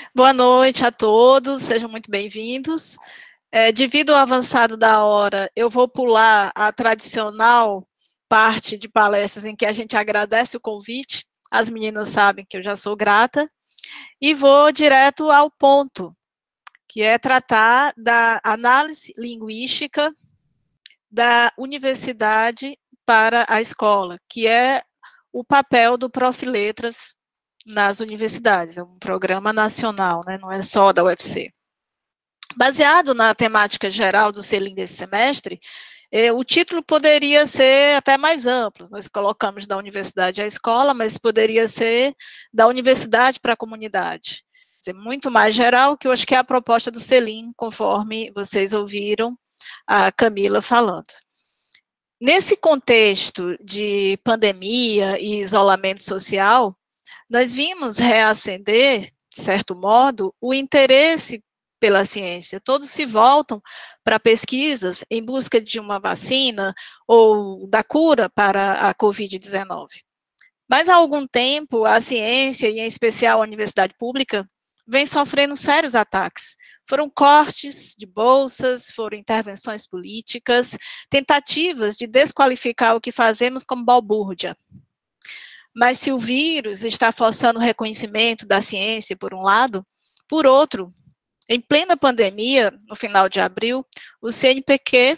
Boa noite a todos, sejam muito bem-vindos. Devido ao avançado da hora, eu vou pular a tradicional parte de palestras em que a gente agradece o convite, as meninas sabem que eu já sou grata, e vou direto ao ponto, que é tratar da análise linguística da universidade para a escola, que é o papel do Profiletras nas universidades, é um programa nacional, né, não é só da UFC. Baseado na temática geral do Selim desse semestre, o título poderia ser até mais amplo, nós colocamos da universidade à escola, mas poderia ser da universidade para a comunidade. Quer dizer, muito mais geral, que eu acho que é a proposta do Selim, conforme vocês ouviram a Camila falando. Nesse contexto de pandemia e isolamento social, nós vimos reacender, de certo modo, o interesse pela ciência. Todos se voltam para pesquisas em busca de uma vacina ou da cura para a Covid-19. Mas há algum tempo, a ciência, e em especial a universidade pública, vem sofrendo sérios ataques. Foram cortes de bolsas, foram intervenções políticas, tentativas de desqualificar o que fazemos como balbúrdia. Mas se o vírus está forçando o reconhecimento da ciência, por um lado, por outro, em plena pandemia, no final de abril, o CNPq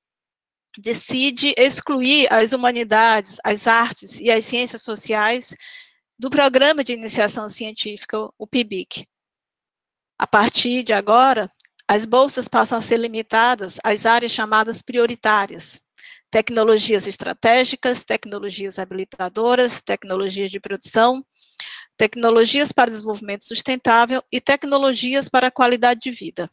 decide excluir as humanidades, as artes e as ciências sociais do Programa de Iniciação Científica, o PIBIC. A partir de agora, as bolsas passam a ser limitadas às áreas chamadas prioritárias: tecnologias estratégicas, tecnologias habilitadoras, tecnologias de produção, tecnologias para desenvolvimento sustentável e tecnologias para a qualidade de vida.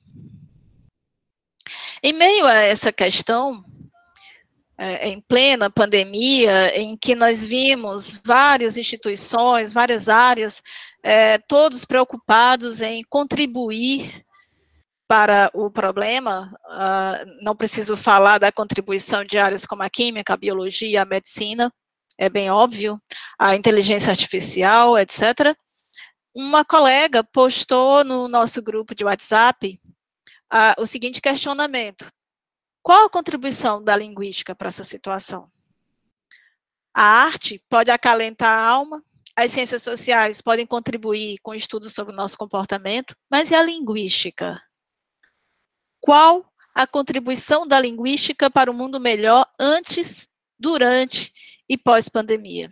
Em meio a essa questão, em plena pandemia, em que nós vimos várias instituições, várias áreas, todos preocupados em contribuir para o problema, não preciso falar da contribuição de áreas como a química, a biologia, a medicina, é bem óbvio, a inteligência artificial, etc. Uma colega postou no nosso grupo de WhatsApp o seguinte questionamento: qual a contribuição da linguística para essa situação? A arte pode acalentar a alma, as ciências sociais podem contribuir com estudos sobre o nosso comportamento, mas e a linguística? Qual a contribuição da linguística para o mundo melhor antes, durante e pós-pandemia?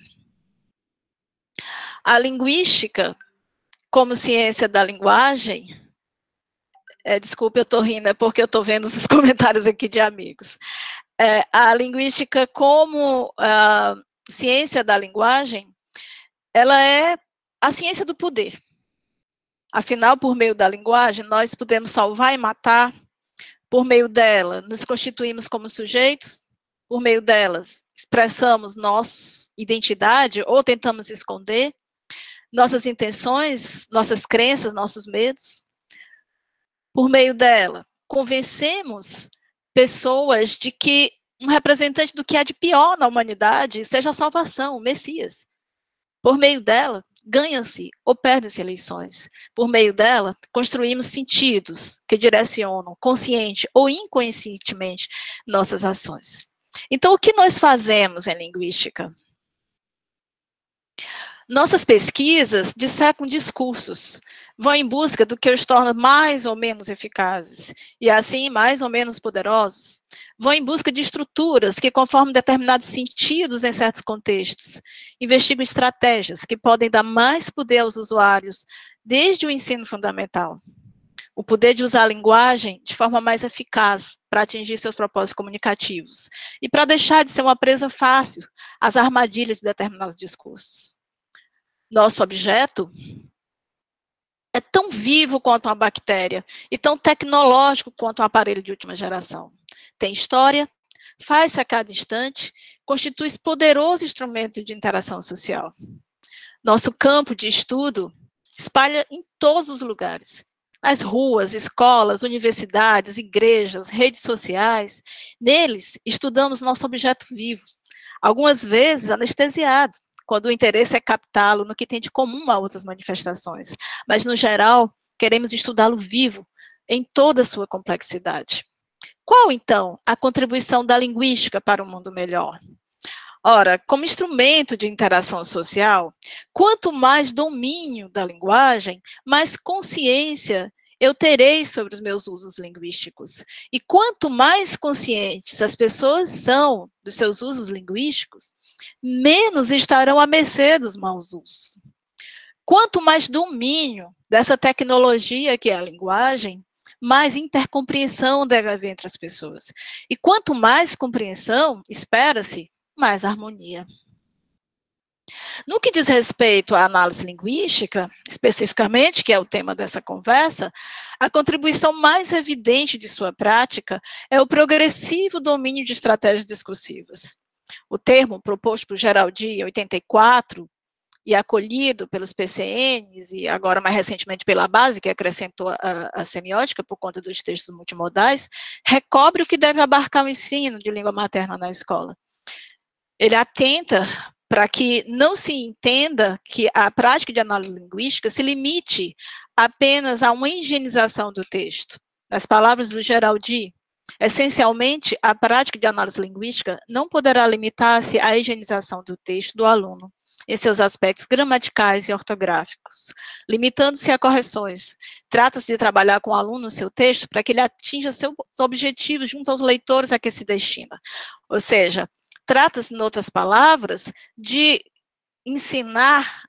A linguística, como ciência da linguagem, desculpe, eu estou rindo, é porque eu estou vendo os comentários aqui de amigos. A linguística, como ciência da linguagem, ela é a ciência do poder. Afinal, por meio da linguagem, nós podemos salvar e matar. Por meio dela, nos constituímos como sujeitos. Por meio delas, expressamos nossa identidade ou tentamos esconder nossas intenções, nossas crenças, nossos medos. Por meio dela, convencemos pessoas de que um representante do que há de pior na humanidade seja a salvação, o Messias. Por meio dela, ganham-se ou perdem-se eleições. Por meio dela, construímos sentidos que direcionam, consciente ou inconscientemente, nossas ações. Então, o que nós fazemos em linguística? Nossas pesquisas dissecam discursos, vão em busca do que os torna mais ou menos eficazes, e assim mais ou menos poderosos. Vão em busca de estruturas que conformam determinados sentidos em certos contextos. Investigam estratégias que podem dar mais poder aos usuários, desde o ensino fundamental. O poder de usar a linguagem de forma mais eficaz para atingir seus propósitos comunicativos e para deixar de ser uma presa fácil às armadilhas de determinados discursos. Nosso objeto é tão vivo quanto uma bactéria e tão tecnológico quanto um aparelho de última geração. Tem história, faz-se a cada instante, constitui-se poderoso instrumento de interação social. Nosso campo de estudo espalha em todos os lugares. Nas ruas, escolas, universidades, igrejas, redes sociais. Neles, estudamos nosso objeto vivo, algumas vezes anestesiado, quando o interesse é captá-lo no que tem de comum a outras manifestações. Mas, no geral, queremos estudá-lo vivo, em toda a sua complexidade. Qual, então, a contribuição da linguística para um mundo melhor? Ora, como instrumento de interação social, quanto mais domínio da linguagem, mais consciência eu terei sobre os meus usos linguísticos. E quanto mais conscientes as pessoas são dos seus usos linguísticos, menos estarão à mercê dos maus usos. Quanto mais domínio dessa tecnologia que é a linguagem, mais intercompreensão deve haver entre as pessoas. E quanto mais compreensão, espera-se, mais harmonia. No que diz respeito à análise linguística, especificamente, que é o tema dessa conversa, a contribuição mais evidente de sua prática é o progressivo domínio de estratégias discursivas. O termo proposto por Geraldi em 84 e acolhido pelos PCNs e agora mais recentemente pela base, que acrescentou a semiótica por conta dos textos multimodais, recobre o que deve abarcar o ensino de língua materna na escola. Ele atenta para que não se entenda que a prática de análise linguística se limite apenas a uma higienização do texto. Nas palavras do Geraldi, essencialmente, a prática de análise linguística não poderá limitar-se à higienização do texto do aluno, em seus aspectos gramaticais e ortográficos, limitando-se a correções. Trata-se de trabalhar com o aluno no seu texto para que ele atinja seus objetivos junto aos leitores a que se destina. Ou seja, trata-se, em outras palavras, de ensinar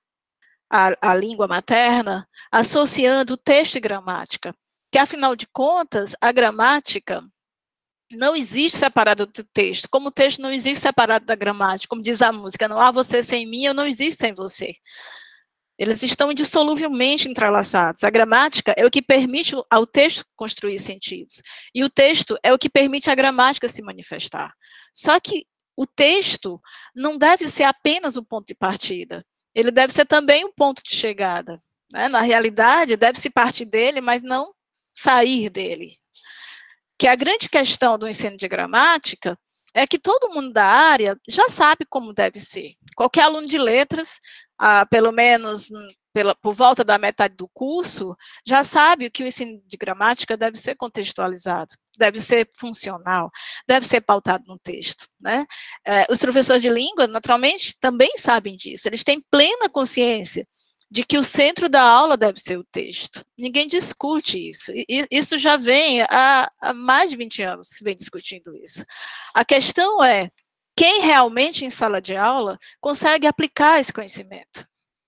a língua materna associando texto e gramática, que, afinal de contas, a gramática não existe separada do texto, como o texto não existe separado da gramática, como diz a música, não há você sem mim, eu não existo sem você. Eles estão indissoluvelmente entrelaçados. A gramática é o que permite ao texto construir sentidos, e o texto é o que permite a gramática se manifestar. Só que o texto não deve ser apenas o ponto de partida, ele deve ser também o ponto de chegada. Né? Na realidade, deve-se partir dele, mas não sair dele. Que a grande questão do ensino de gramática é que todo mundo da área já sabe como deve ser. Qualquer aluno de letras, pelo menos por volta da metade do curso, já sabe que o ensino de gramática deve ser contextualizado, deve ser funcional, deve ser pautado no texto. Né? Os professores de língua, naturalmente, também sabem disso, eles têm plena consciência de que o centro da aula deve ser o texto. Ninguém discute isso. Isso já vem há mais de 20 anos que se vem discutindo isso. A questão é, quem realmente em sala de aula consegue aplicar esse conhecimento?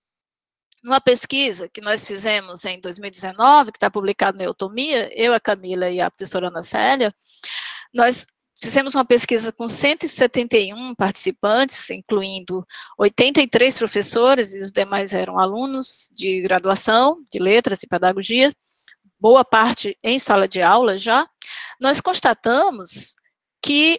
Numa pesquisa que nós fizemos em 2019, que está publicada na Eutomia, eu, a Camila e a professora Ana Célia, nós fizemos uma pesquisa com 171 participantes, incluindo 83 professores, e os demais eram alunos de graduação, de letras e pedagogia, boa parte em sala de aula já. Nós constatamos que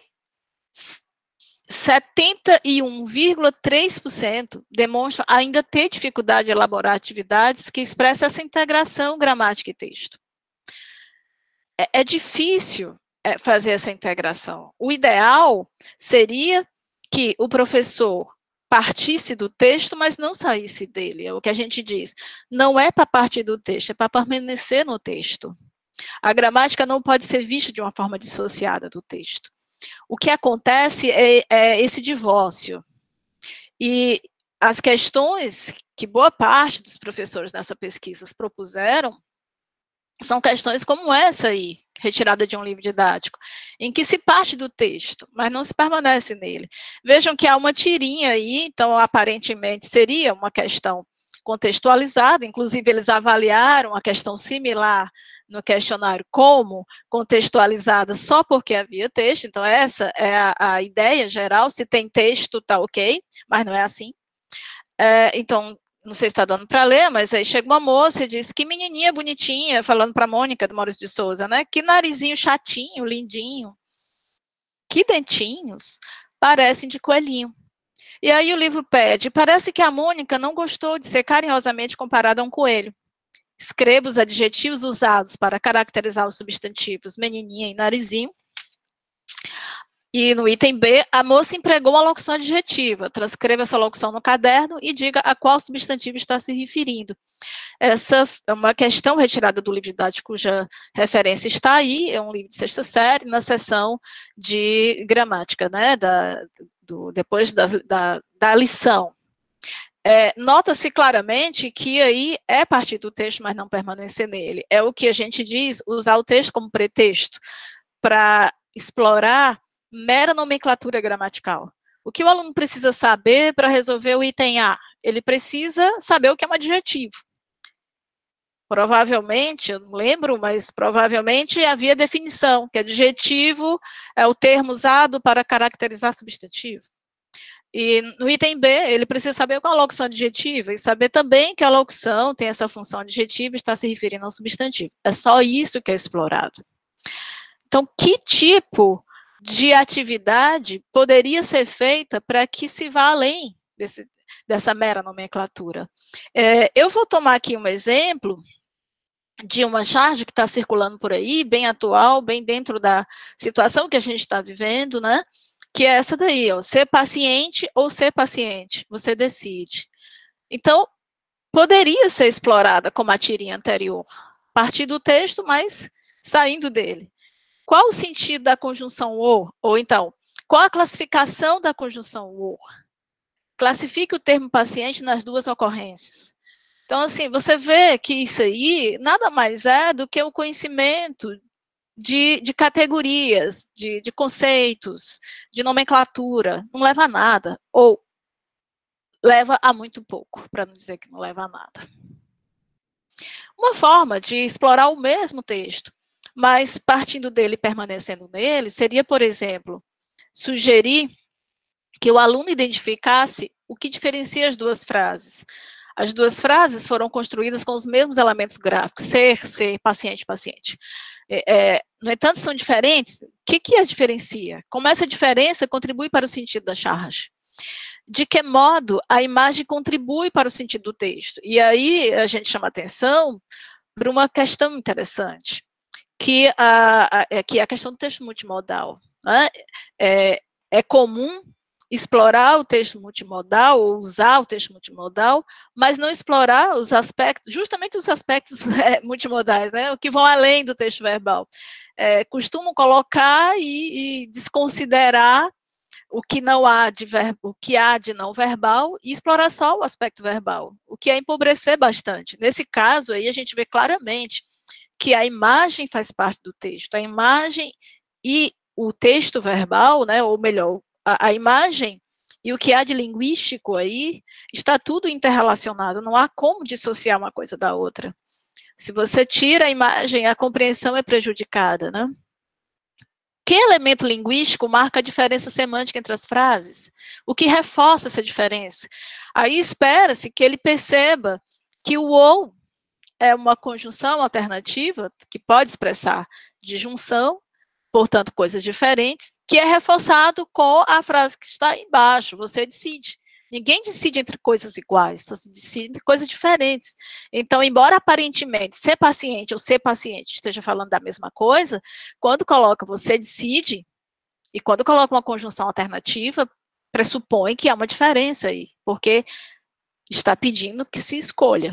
71,3% demonstram ainda ter dificuldade de elaborar atividades que expressam essa integração gramática e texto. É difícil fazer essa integração. O ideal seria que o professor partisse do texto, mas não saísse dele. É o que a gente diz. Não é para partir do texto, é para permanecer no texto. A gramática não pode ser vista de uma forma dissociada do texto. O que acontece é esse divórcio. E as questões que boa parte dos professores nessa pesquisa propuseram são questões como essa aí, retirada de um livro didático, em que se parte do texto, mas não se permanece nele. Vejam que há uma tirinha aí, então aparentemente seria uma questão contextualizada, inclusive eles avaliaram a questão similar no questionário como contextualizada só porque havia texto, então essa é a ideia geral, se tem texto está ok, mas não é assim. Então, não sei se está dando para ler, mas aí chega uma moça e diz, que menininha bonitinha, falando para a Mônica, do Maurício de Souza, né? Que narizinho chatinho, lindinho. Que dentinhos, parecem de coelhinho. E aí o livro pede, parece que a Mônica não gostou de ser carinhosamente comparada a um coelho. Escreva os adjetivos usados para caracterizar os substantivos menininha e narizinho. E no item B, a moça empregou uma locução adjetiva. Transcreva essa locução no caderno e diga a qual substantivo está se referindo. Essa é uma questão retirada do livro didático cuja referência está aí, é um livro de sexta série, na seção de gramática, né, depois da lição. Nota-se claramente que aí é partir do texto, mas não permanecer nele. É o que a gente diz, usar o texto como pretexto para explorar mera nomenclatura gramatical. O que o aluno precisa saber para resolver o item A? Ele precisa saber o que é um adjetivo. Provavelmente, eu não lembro, mas provavelmente havia definição, que adjetivo é o termo usado para caracterizar substantivo. E no item B, ele precisa saber qual é a locução adjetiva e saber também que a locução tem essa função adjetiva e está se referindo ao substantivo. É só isso que é explorado. Então, que tipo de atividade poderia ser feita para que se vá além dessa mera nomenclatura? Eu vou tomar aqui um exemplo de uma charge que está circulando por aí, bem atual, bem dentro da situação que a gente está vivendo, né? Que é essa daí, ó, ser paciente ou ser paciente, você decide. Então, poderia ser explorada como a tirinha anterior, partir do texto, mas saindo dele. Qual o sentido da conjunção or? Ou então, qual a classificação da conjunção or? Classifique o termo paciente nas duas ocorrências. Então, assim, você vê que isso aí nada mais é do que o conhecimento de categorias, de conceitos, de nomenclatura. Não leva a nada, ou leva a muito pouco, para não dizer que não leva a nada. Uma forma de explorar o mesmo texto, mas partindo dele e permanecendo nele, seria, por exemplo, sugerir que o aluno identificasse o que diferencia as duas frases. As duas frases foram construídas com os mesmos elementos gráficos, ser, paciente, paciente. No entanto, são diferentes. O que as diferencia? Como essa diferença contribui para o sentido da charge? De que modo a imagem contribui para o sentido do texto? E aí a gente chama atenção para uma questão interessante, que é a questão do texto multimodal. Né? É comum explorar o texto multimodal, ou usar o texto multimodal, mas não explorar os aspectos, justamente os aspectos multimodais, né, o que vão além do texto verbal. Costumam colocar e desconsiderar o que há de não verbal e explorar só o aspecto verbal, o que é empobrecer bastante. Nesse caso aí a gente vê claramente que a imagem faz parte do texto, a imagem e o texto verbal, né, ou melhor, a imagem e o que há de linguístico aí, está tudo interrelacionado, não há como dissociar uma coisa da outra. Se você tira a imagem, a compreensão é prejudicada, né? Que elemento linguístico marca a diferença semântica entre as frases? O que reforça essa diferença? Aí espera-se que ele perceba que o ou é uma conjunção alternativa que pode expressar disjunção, portanto, coisas diferentes, que é reforçado com a frase que está embaixo, você decide. Ninguém decide entre coisas iguais, só se decide entre coisas diferentes. Então, embora aparentemente ser paciente ou ser paciente esteja falando da mesma coisa, quando coloca você decide, e quando coloca uma conjunção alternativa, pressupõe que há uma diferença aí, porque está pedindo que se escolha.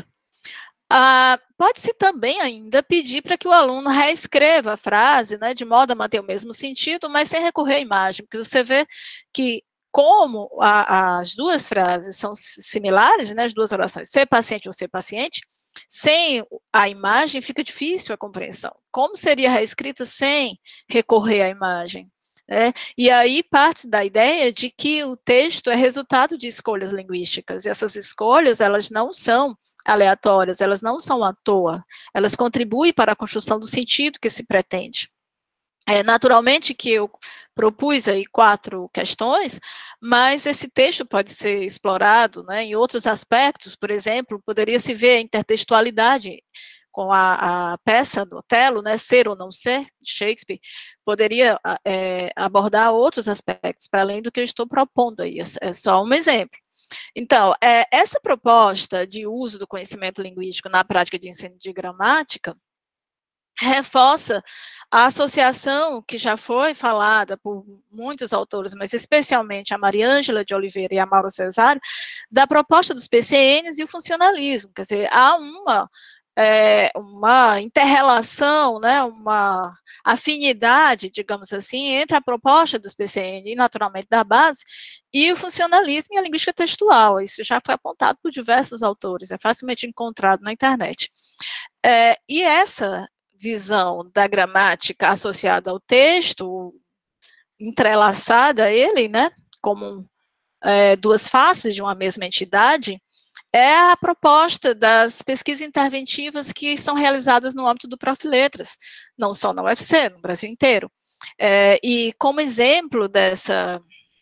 Pode-se também ainda pedir para que o aluno reescreva a frase, né, de modo a manter o mesmo sentido, mas sem recorrer à imagem, porque você vê que como as duas frases são similares, né, as duas orações, ser paciente ou ser paciente, sem a imagem fica difícil a compreensão. Como seria reescrita sem recorrer à imagem? E aí parte da ideia de que o texto é resultado de escolhas linguísticas, e essas escolhas, elas não são aleatórias, elas não são à toa, elas contribuem para a construção do sentido que se pretende. Naturalmente que eu propus aí 4 questões, mas esse texto pode ser explorado, né, em outros aspectos, por exemplo, poderia se ver a intertextualidade com a peça do Otelo, né, Ser ou Não Ser, de Shakespeare, poderia abordar outros aspectos, para além do que eu estou propondo aí, é só um exemplo. Então, essa proposta de uso do conhecimento linguístico na prática de ensino de gramática, reforça a associação que já foi falada por muitos autores, mas especialmente a Mariângela de Oliveira e a Maura Cesário, da proposta dos PCNs e o funcionalismo. Quer dizer, há uma inter-relação, né, uma afinidade, digamos assim, entre a proposta dos PCN e, naturalmente, da base, e o funcionalismo e a linguística textual. Isso já foi apontado por diversos autores, é facilmente encontrado na internet. E essa visão da gramática associada ao texto, entrelaçada a ele, né, como duas faces de uma mesma entidade, é a proposta das pesquisas interventivas que são realizadas no âmbito do Profiletras, não só na UFC, no Brasil inteiro. E como exemplo dessas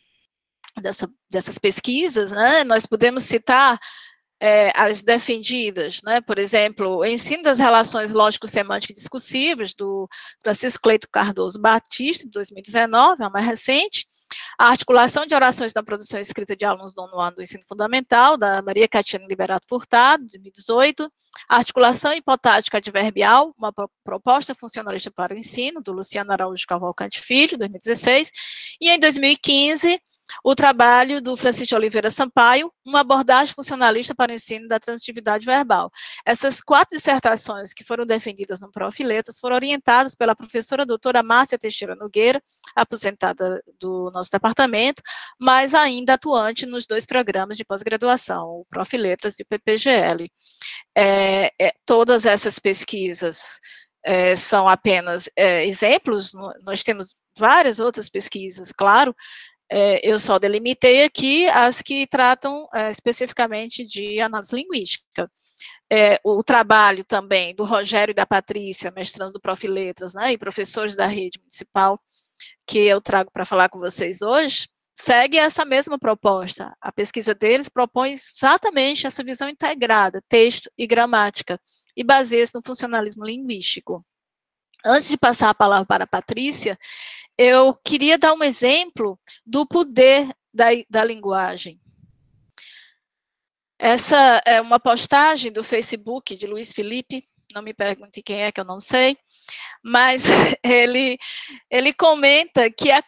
pesquisas, né, nós podemos citar as defendidas, né, por exemplo, o ensino das relações lógico-semânticas discursivas, do Francisco Cleito Cardoso Batista, de 2019, é a mais recente, a articulação de orações na produção escrita de alunos do nono ano do ensino fundamental, da Maria Catiana Liberato Furtado, de 2018, a articulação hipotática adverbial, uma proposta funcionalista para o ensino, do Luciano Araújo Cavalcante Filho, 2016, e em 2015, o trabalho do Francisco Oliveira Sampaio, uma abordagem funcionalista para o ensino da transitividade verbal. Essas 4 dissertações que foram defendidas no Profiletras foram orientadas pela professora doutora Márcia Teixeira Nogueira, aposentada do nosso departamento, mas ainda atuante nos 2 programas de pós-graduação, o Profiletras e o PPGL. Todas essas pesquisas são apenas exemplos, nós temos várias outras pesquisas, claro. Eu só delimitei aqui as que tratam especificamente de análise linguística. O trabalho também do Rogério e da Patrícia, mestrandos do Profiletras, né, e professores da rede municipal, que eu trago para falar com vocês hoje, segue essa mesma proposta. A pesquisa deles propõe exatamente essa visão integrada, texto e gramática, e baseia-se no funcionalismo linguístico. Antes de passar a palavra para a Patrícia, eu queria dar um exemplo do poder da linguagem. Essa é uma postagem do Facebook de Luiz Felipe, não me pergunte quem é, que eu não sei, mas ele comenta que a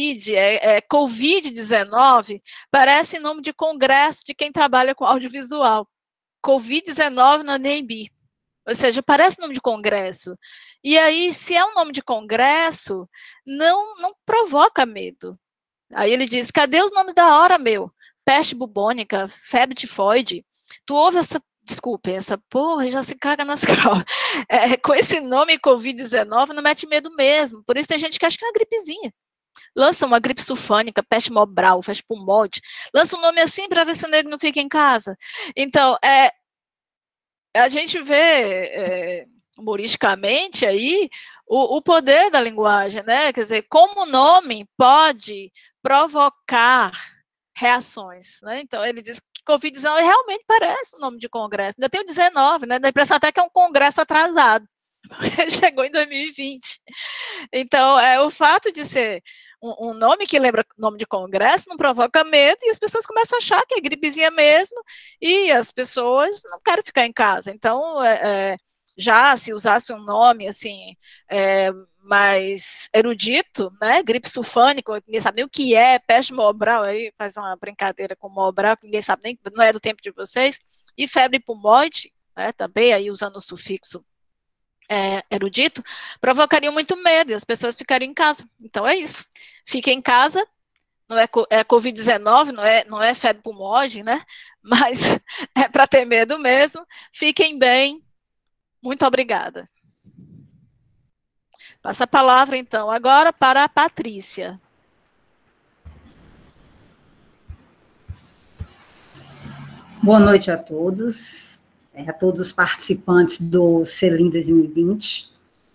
Covid-19 parece nome de congresso de quem trabalha com audiovisual. Covid-19 na NEMB. Ou seja, parece nome de congresso. E aí, se é um nome de congresso, não provoca medo. Aí ele diz, cadê os nomes da hora, meu? Peste bubônica, febre tifoide. Tu ouve essa porra, já se caga nas calças. Com esse nome Covid-19, não mete medo mesmo. Por isso tem gente que acha que é uma gripezinha. Lança uma gripe sulfânica, peste mobral, peste pulmode. Lança um nome assim para ver se o negro não fica em casa. Então, a gente vê humoristicamente aí o poder da linguagem, né? Quer dizer, como o nome pode provocar reações, né? Então, ele diz que Covid-19 realmente parece um nome de congresso. Ainda tem o 19, né? Dá a impressão até que é um congresso atrasado. Chegou em 2020. Então, o fato de ser um nome que lembra nome de congresso não provoca medo e as pessoas começam a achar que é gripezinha mesmo e as pessoas não querem ficar em casa. Então, já se usasse um nome assim mais erudito, né, gripe sulfânica, ninguém sabe nem o que é, peste mobral, aí faz uma brincadeira com mobral, que ninguém sabe nem, não é do tempo de vocês, e febre pulmoide, né, também aí usando o sufixo erudito, provocariam muito medo e as pessoas ficariam em casa. Então é isso. Fiquem em casa, não é Covid-19, não é febre pulmode, né? Mas é para ter medo mesmo. Fiquem bem. Muito obrigada. Passa a palavra, então, agora para a Patrícia. Boa noite a todos os participantes do Selim 2020.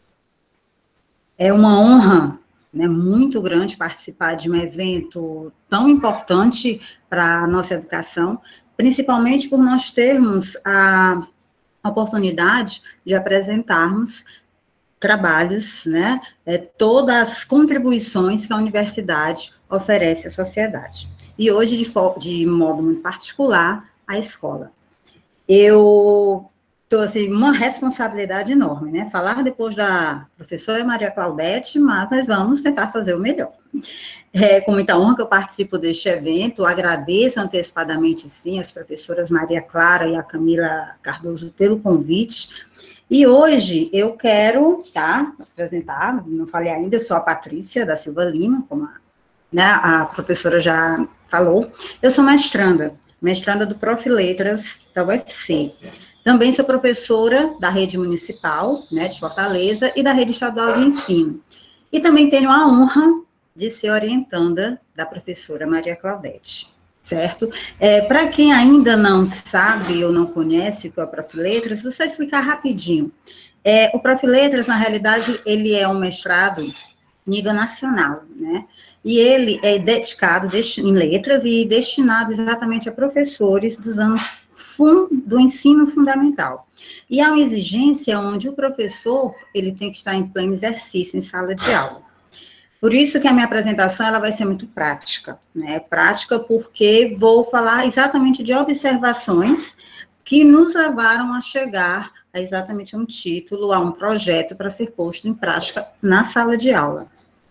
É uma honra, né, muito grande participar de um evento tão importante para a nossa educação, principalmente por nós termos a oportunidade de apresentarmos trabalhos, né, todas as contribuições que a universidade oferece à sociedade. E hoje, de modo muito particular, à escola. Eu Então, assim, uma responsabilidade enorme, né? Falar depois da professora Maria Claudete, mas nós vamos tentar fazer o melhor. É com muita honra que eu participo deste evento, agradeço antecipadamente, sim, as professoras Maria Clara e a Camila Cardoso pelo convite, e hoje eu quero, apresentar, não falei ainda, eu sou a Patrícia da Silva Lima, como a professora já falou, eu sou mestranda do Prof. Letras da UFC. Também sou professora da rede municipal, né, de Fortaleza, e da rede estadual de ensino. E também tenho a honra de ser orientanda da professora Maria Claudete, certo? Para quem ainda não sabe ou não conhece o que é o Prof. Letras, vou só explicar rapidinho. O Prof. Letras, na realidade, ele é um mestrado nível nacional, né? E ele é dedicado em letras e destinado exatamente a professores dos anos do ensino fundamental. E há uma exigência onde o professor, ele tem que estar em pleno exercício, em sala de aula. Por isso que a minha apresentação, ela vai ser muito prática, né? Prática porque vou falar exatamente de observações que nos levaram a chegar a exatamente um título, a um projeto para ser posto em prática na sala de aula.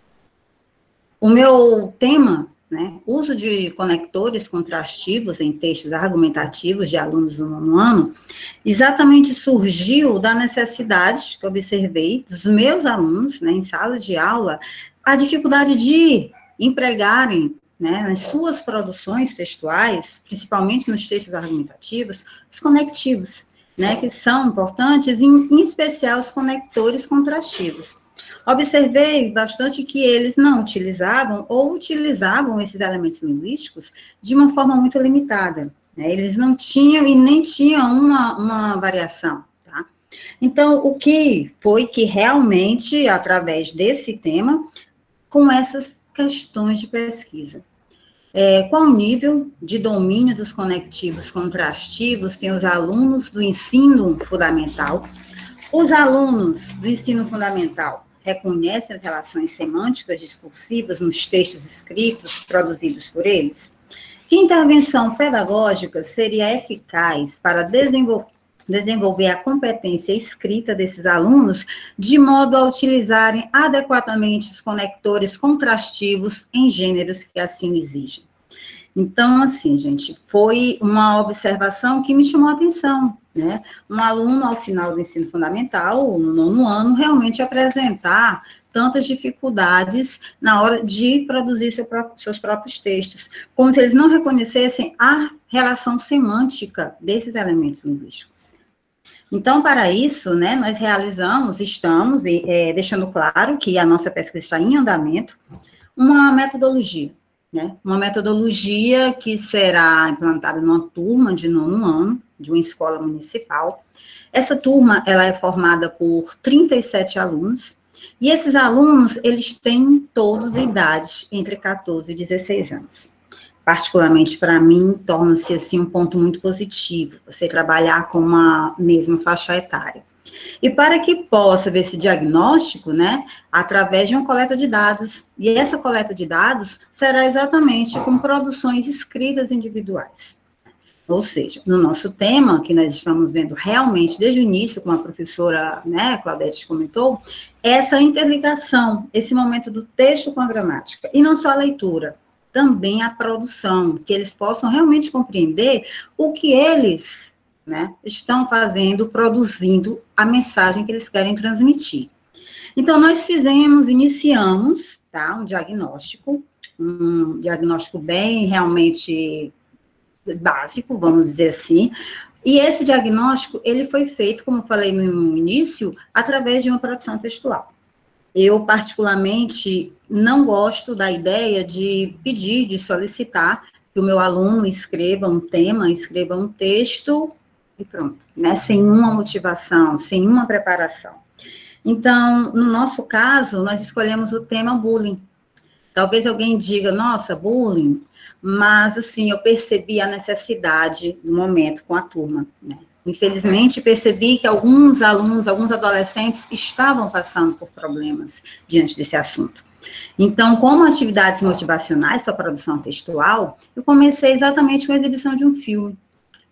O meu tema, né, uso de conectores contrastivos em textos argumentativos de alunos do nono ano, exatamente surgiu da necessidade que eu observei dos meus alunos, né, em salas de aula, a dificuldade de empregarem, né, nas suas produções textuais, principalmente nos textos argumentativos, os conectivos, né, que são importantes, em especial os conectores contrastivos. Observei bastante que eles não utilizavam ou utilizavam esses elementos linguísticos de uma forma muito limitada, né? Eles não tinham e nem tinham uma variação, tá? Então, o que foi que realmente, através desse tema, com essas questões de pesquisa, qual o nível de domínio dos conectivos contrastivos tem os alunos do ensino fundamental? Os alunos do ensino fundamental reconhecem as relações semânticas discursivas nos textos escritos produzidos por eles? Que intervenção pedagógica seria eficaz para desenvolver a competência escrita desses alunos, de modo a utilizarem adequadamente os conectores contrastivos em gêneros que assim o exigem? Então, assim, gente, foi uma observação que me chamou a atenção, né? Um aluno, ao final do ensino fundamental, no nono ano, realmente apresentar tantas dificuldades na hora de produzir seus próprios textos, como se eles não reconhecessem a relação semântica desses elementos linguísticos. Então, para isso, né, nós estamos deixando claro que a nossa pesquisa está em andamento, uma metodologia, né, uma metodologia que será implantada numa turma de nono ano, de uma escola municipal. Essa turma, ela é formada por 37 alunos, e esses alunos, eles têm todos idade entre 14 e 16 anos. Particularmente para mim, torna-se assim um ponto muito positivo, você trabalhar com uma mesma faixa etária. E para que possa ver esse diagnóstico, né, através de uma coleta de dados, e essa coleta de dados será exatamente com produções escritas individuais. Ou seja, no nosso tema, que nós estamos vendo realmente desde o início, como a professora, né, Claudete comentou, essa interligação, esse momento do texto com a gramática, e não só a leitura, também a produção, que eles possam realmente compreender o que eles, né, estão fazendo, produzindo a mensagem que eles querem transmitir. Então, nós iniciamos, tá, um diagnóstico bem realmente básico, vamos dizer assim, e esse diagnóstico, ele foi feito, como eu falei no início, através de uma produção textual. Eu, particularmente, não gosto da ideia de pedir, de solicitar que o meu aluno escreva um tema, escreva um texto e pronto, né, sem uma motivação, sem uma preparação. Então, no nosso caso, nós escolhemos o tema bullying. Talvez alguém diga, nossa, bullying, mas, assim, eu percebi a necessidade no momento com a turma, né? Infelizmente, percebi que alguns alunos, alguns adolescentes estavam passando por problemas diante desse assunto. Então, como atividades motivacionais para a produção textual, eu comecei exatamente com a exibição de um filme.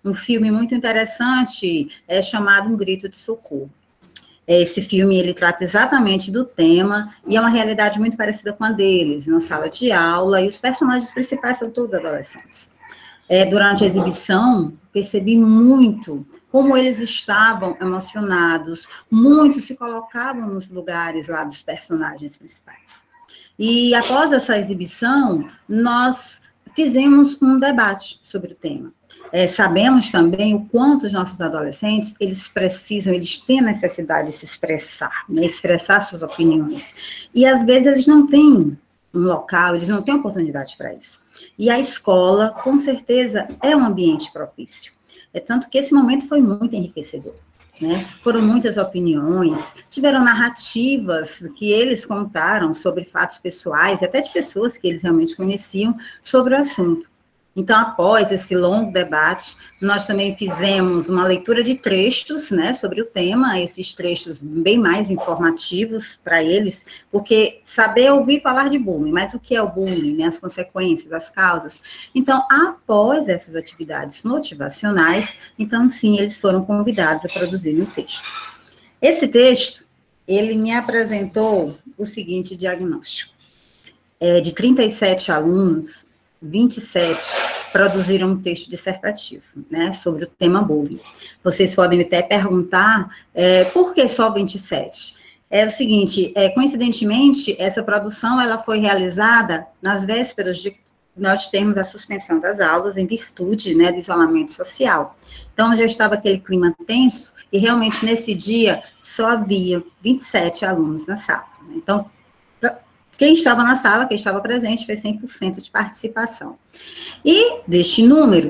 um filme muito interessante, chamado Um Grito de Socorro. Esse filme, ele trata exatamente do tema, e é uma realidade muito parecida com a deles, na sala de aula, e os personagens principais são todos adolescentes. Durante a exibição, percebi muito como eles estavam emocionados, muitos se colocavam nos lugares lá dos personagens principais. E após essa exibição, nós fizemos um debate sobre o tema. Sabemos também o quanto os nossos adolescentes, eles têm a necessidade de se expressar, né, expressar suas opiniões. E às vezes eles não têm um local, eles não têm oportunidade para isso. E a escola, com certeza, é um ambiente propício. Tanto que esse momento foi muito enriquecedor, né? Foram muitas opiniões, tiveram narrativas que eles contaram sobre fatos pessoais, até de pessoas que eles realmente conheciam sobre o assunto. Então, após esse longo debate, nós também fizemos uma leitura de trechos, né, sobre o tema, esses trechos bem mais informativos para eles, porque saber ouvir falar de bullying, mas o que é o bullying, né, as consequências, as causas. Então, após essas atividades motivacionais, então, sim, eles foram convidados a produzir um texto. Esse texto, ele me apresentou o seguinte diagnóstico. De 37 alunos, 27 produziram um texto dissertativo, né, sobre o tema bullying. Vocês podem até perguntar, por que só 27? É o seguinte, coincidentemente, essa produção, ela foi realizada nas vésperas de nós termos a suspensão das aulas em virtude, né, do isolamento social. Então, já estava aquele clima tenso, e realmente nesse dia só havia 27 alunos na sala. Então, quem estava na sala, quem estava presente, fez 100% de participação. E, deste número,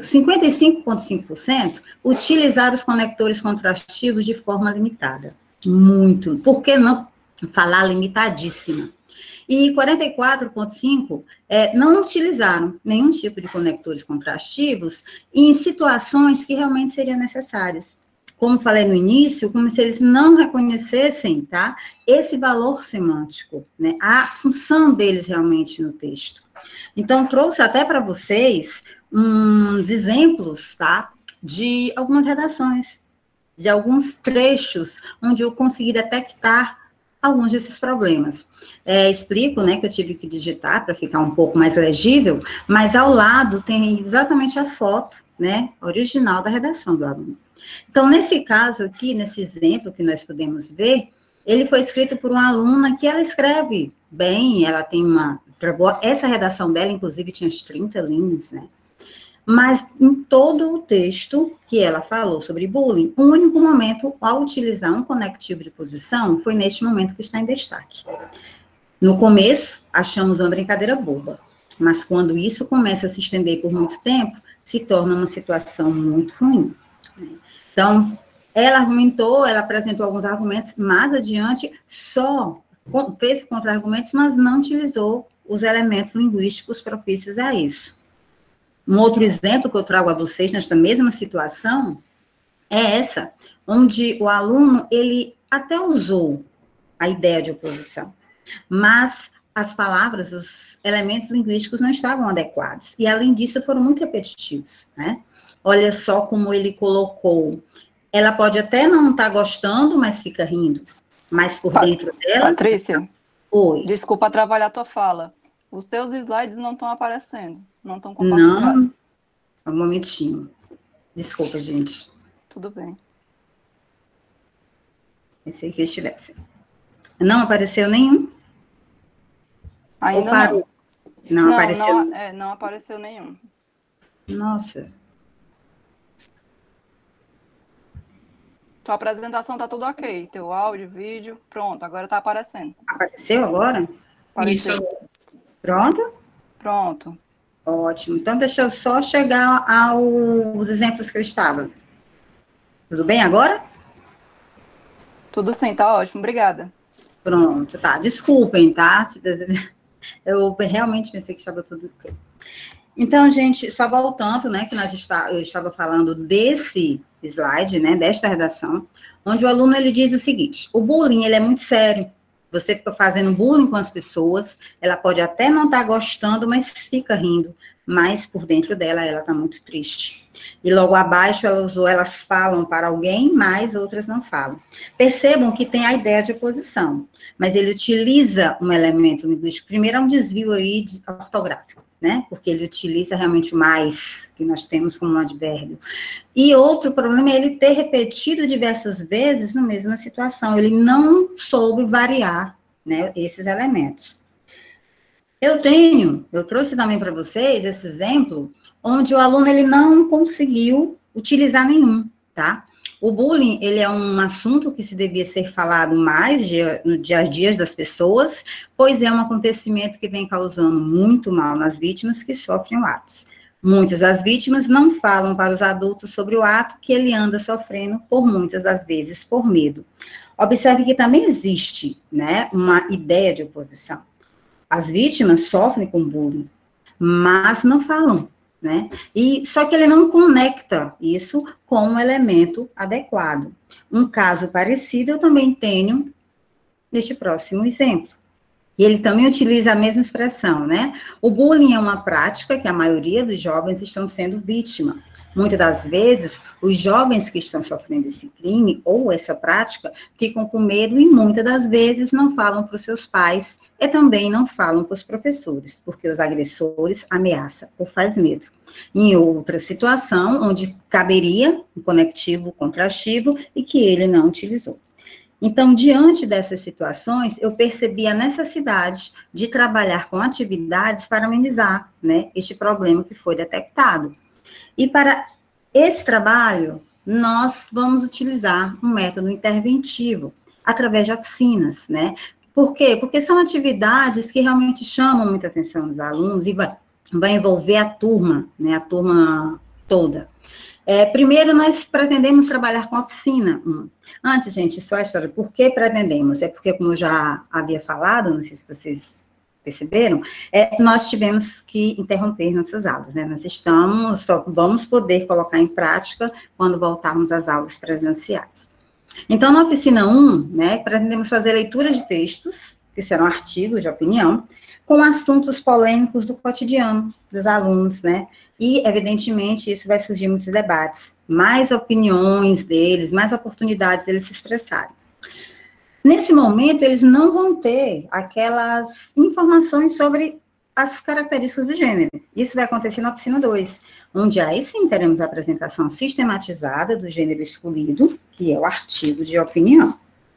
55,5% utilizaram os conectores contrastivos de forma limitada. Muito. Por que não falar limitadíssima? E 44,5% não utilizaram nenhum tipo de conectores contrastivos em situações que realmente seriam necessárias. Como falei no início, como se eles não reconhecessem, tá, esse valor semântico, né, a função deles realmente no texto. Então, trouxe até para vocês uns exemplos, tá, de algumas redações, de alguns trechos, onde eu consegui detectar alguns desses problemas. Explico, né, que eu tive que digitar para ficar um pouco mais legível, mas ao lado tem exatamente a foto, né, original da redação do aluno. Então, nesse caso aqui, nesse exemplo que nós podemos ver, ele foi escrito por uma aluna que ela escreve bem, ela tem essa redação dela, inclusive, tinha uns 30 linhas, né? Mas em todo o texto que ela falou sobre bullying, o único momento, ao utilizar um conectivo de posição, foi neste momento que está em destaque. No começo, achamos uma brincadeira boba, mas quando isso começa a se estender por muito tempo, se torna uma situação muito ruim. Então, ela argumentou, ela apresentou alguns argumentos, mais adiante, só fez contra-argumentos, mas não utilizou os elementos linguísticos propícios a isso. Um outro exemplo que eu trago a vocês nesta mesma situação é essa, onde o aluno, ele até usou a ideia de oposição, mas as palavras, os elementos linguísticos não estavam adequados, e além disso foram muito repetitivos, né? Olha só como ele colocou, ela pode até não estar gostando, mas fica rindo, mas por dentro dela... Patrícia, oi. Desculpa trabalhar a tua fala, os teus slides não estão aparecendo, não estão compartilhados. Não, um momentinho, desculpa, gente. Tudo bem. Pensei que estivesse. Não apareceu nenhum? Ainda não. Não apareceu? Não apareceu nenhum. Nossa. Tua apresentação tá tudo ok. Teu áudio, vídeo, pronto, agora tá aparecendo. Apareceu agora? Apareceu. Isso. Pronto? Pronto. Ótimo. Então, deixa eu só chegar aos exemplos que eu estava. Tudo bem agora? Tudo sim, tá ótimo. Obrigada. Pronto, tá. Desculpem, tá? Eu realmente pensei que estava tudo ok. Então, gente, só voltando, né, que eu estava falando desse slide, né, desta redação, onde o aluno, ele diz o seguinte: o bullying, ele é muito sério. Você fica fazendo bullying com as pessoas, ela pode até não estar gostando, mas fica rindo. mas por dentro dela, ela está muito triste. E logo abaixo, ela usou, elas falam para alguém, mas outras não falam. Percebam que tem a ideia de oposição, mas ele utiliza um elemento linguístico. Primeiro, é um desvio aí ortográfico, né? Porque ele utiliza realmente o mais, que nós temos como um advérbio. E outro problema é ele ter repetido diversas vezes na mesma situação. Ele não soube variar, né, esses elementos. Eu trouxe também para vocês esse exemplo, onde o aluno ele não conseguiu utilizar nenhum, tá? O bullying, ele é um assunto que se devia ser falado mais no dia a dia das pessoas, pois é um acontecimento que vem causando muito mal nas vítimas que sofrem o ato. Muitas das vítimas não falam para os adultos sobre o ato que ele anda sofrendo, por muitas das vezes, por medo. Observe que também existe, né, uma ideia de oposição. As vítimas sofrem com bullying, mas não falam, né? E só que ele não conecta isso com um elemento adequado. Um caso parecido eu também tenho neste próximo exemplo. E ele também utiliza a mesma expressão, né? O bullying é uma prática que a maioria dos jovens estão sendo vítima. Muitas das vezes, os jovens que estão sofrendo esse crime ou essa prática ficam com medo e muitas das vezes não falam para os seus pais e também não falam para os professores, porque os agressores ameaçam ou faz medo. Em outra situação, onde caberia um conectivo contrativo e que ele não utilizou. Então, diante dessas situações, eu percebi a necessidade de trabalhar com atividades para amenizar, né, este problema que foi detectado. E para esse trabalho, nós vamos utilizar um método interventivo, através de oficinas, né? Por quê? Porque são atividades que realmente chamam muita atenção dos alunos e vai envolver a turma, né? A turma toda. Primeiro, nós pretendemos trabalhar com oficina. Antes, gente, só a história. Por que pretendemos? É porque, como eu já havia falado, não sei se vocês perceberam, nós tivemos que interromper nossas aulas, né? Só vamos poder colocar em prática quando voltarmos às aulas presenciais. Então, na oficina 1, né, pretendemos fazer leitura de textos, que serão artigos de opinião, com assuntos polêmicos do cotidiano dos alunos, né? E, evidentemente, isso vai surgir muitos debates, mais opiniões deles, mais oportunidades deles se expressarem. Nesse momento, eles não vão ter aquelas informações sobre as características do gênero. Isso vai acontecer na oficina 2, onde aí sim teremos a apresentação sistematizada do gênero escolhido, que é o artigo de opinião.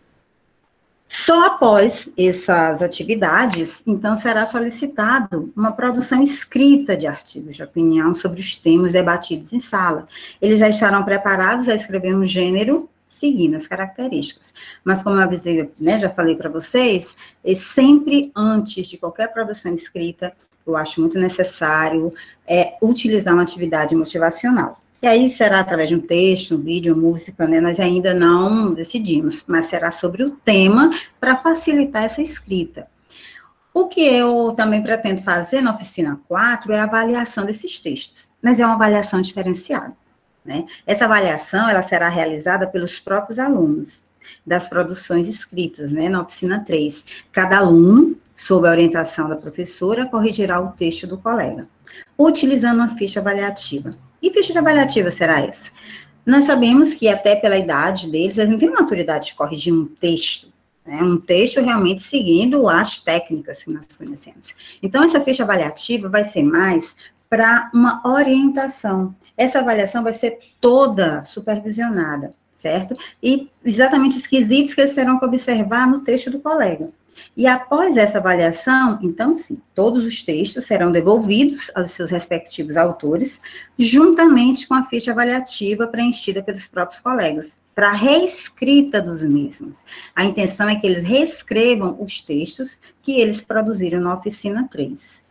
Só após essas atividades, então, será solicitado uma produção escrita de artigos de opinião sobre os temas debatidos em sala. Eles já estarão preparados a escrever um gênero seguindo as características. Mas, como eu avisei, né, já falei para vocês, sempre antes de qualquer produção escrita, eu acho muito necessário utilizar uma atividade motivacional. E aí será através de um texto, um vídeo, música, né, nós ainda não decidimos, mas será sobre o tema para facilitar essa escrita. O que eu também pretendo fazer na oficina 4 é a avaliação desses textos, mas é uma avaliação diferenciada. Né? Essa avaliação, ela será realizada pelos próprios alunos das produções escritas, né, na oficina 3. Cada aluno, sob a orientação da professora, corrigirá o texto do colega, utilizando uma ficha avaliativa. E ficha avaliativa será essa? Nós sabemos que até pela idade deles, eles não têm maturidade de corrigir um texto, né, um texto realmente seguindo as técnicas que nós conhecemos. Então, essa ficha avaliativa vai ser mais para uma orientação. Essa avaliação vai ser toda supervisionada, certo? E exatamente os quesitos que eles terão que observar no texto do colega. E após essa avaliação, então sim, todos os textos serão devolvidos aos seus respectivos autores, juntamente com a ficha avaliativa preenchida pelos próprios colegas, para a reescrita dos mesmos. A intenção é que eles reescrevam os textos que eles produziram na oficina 3.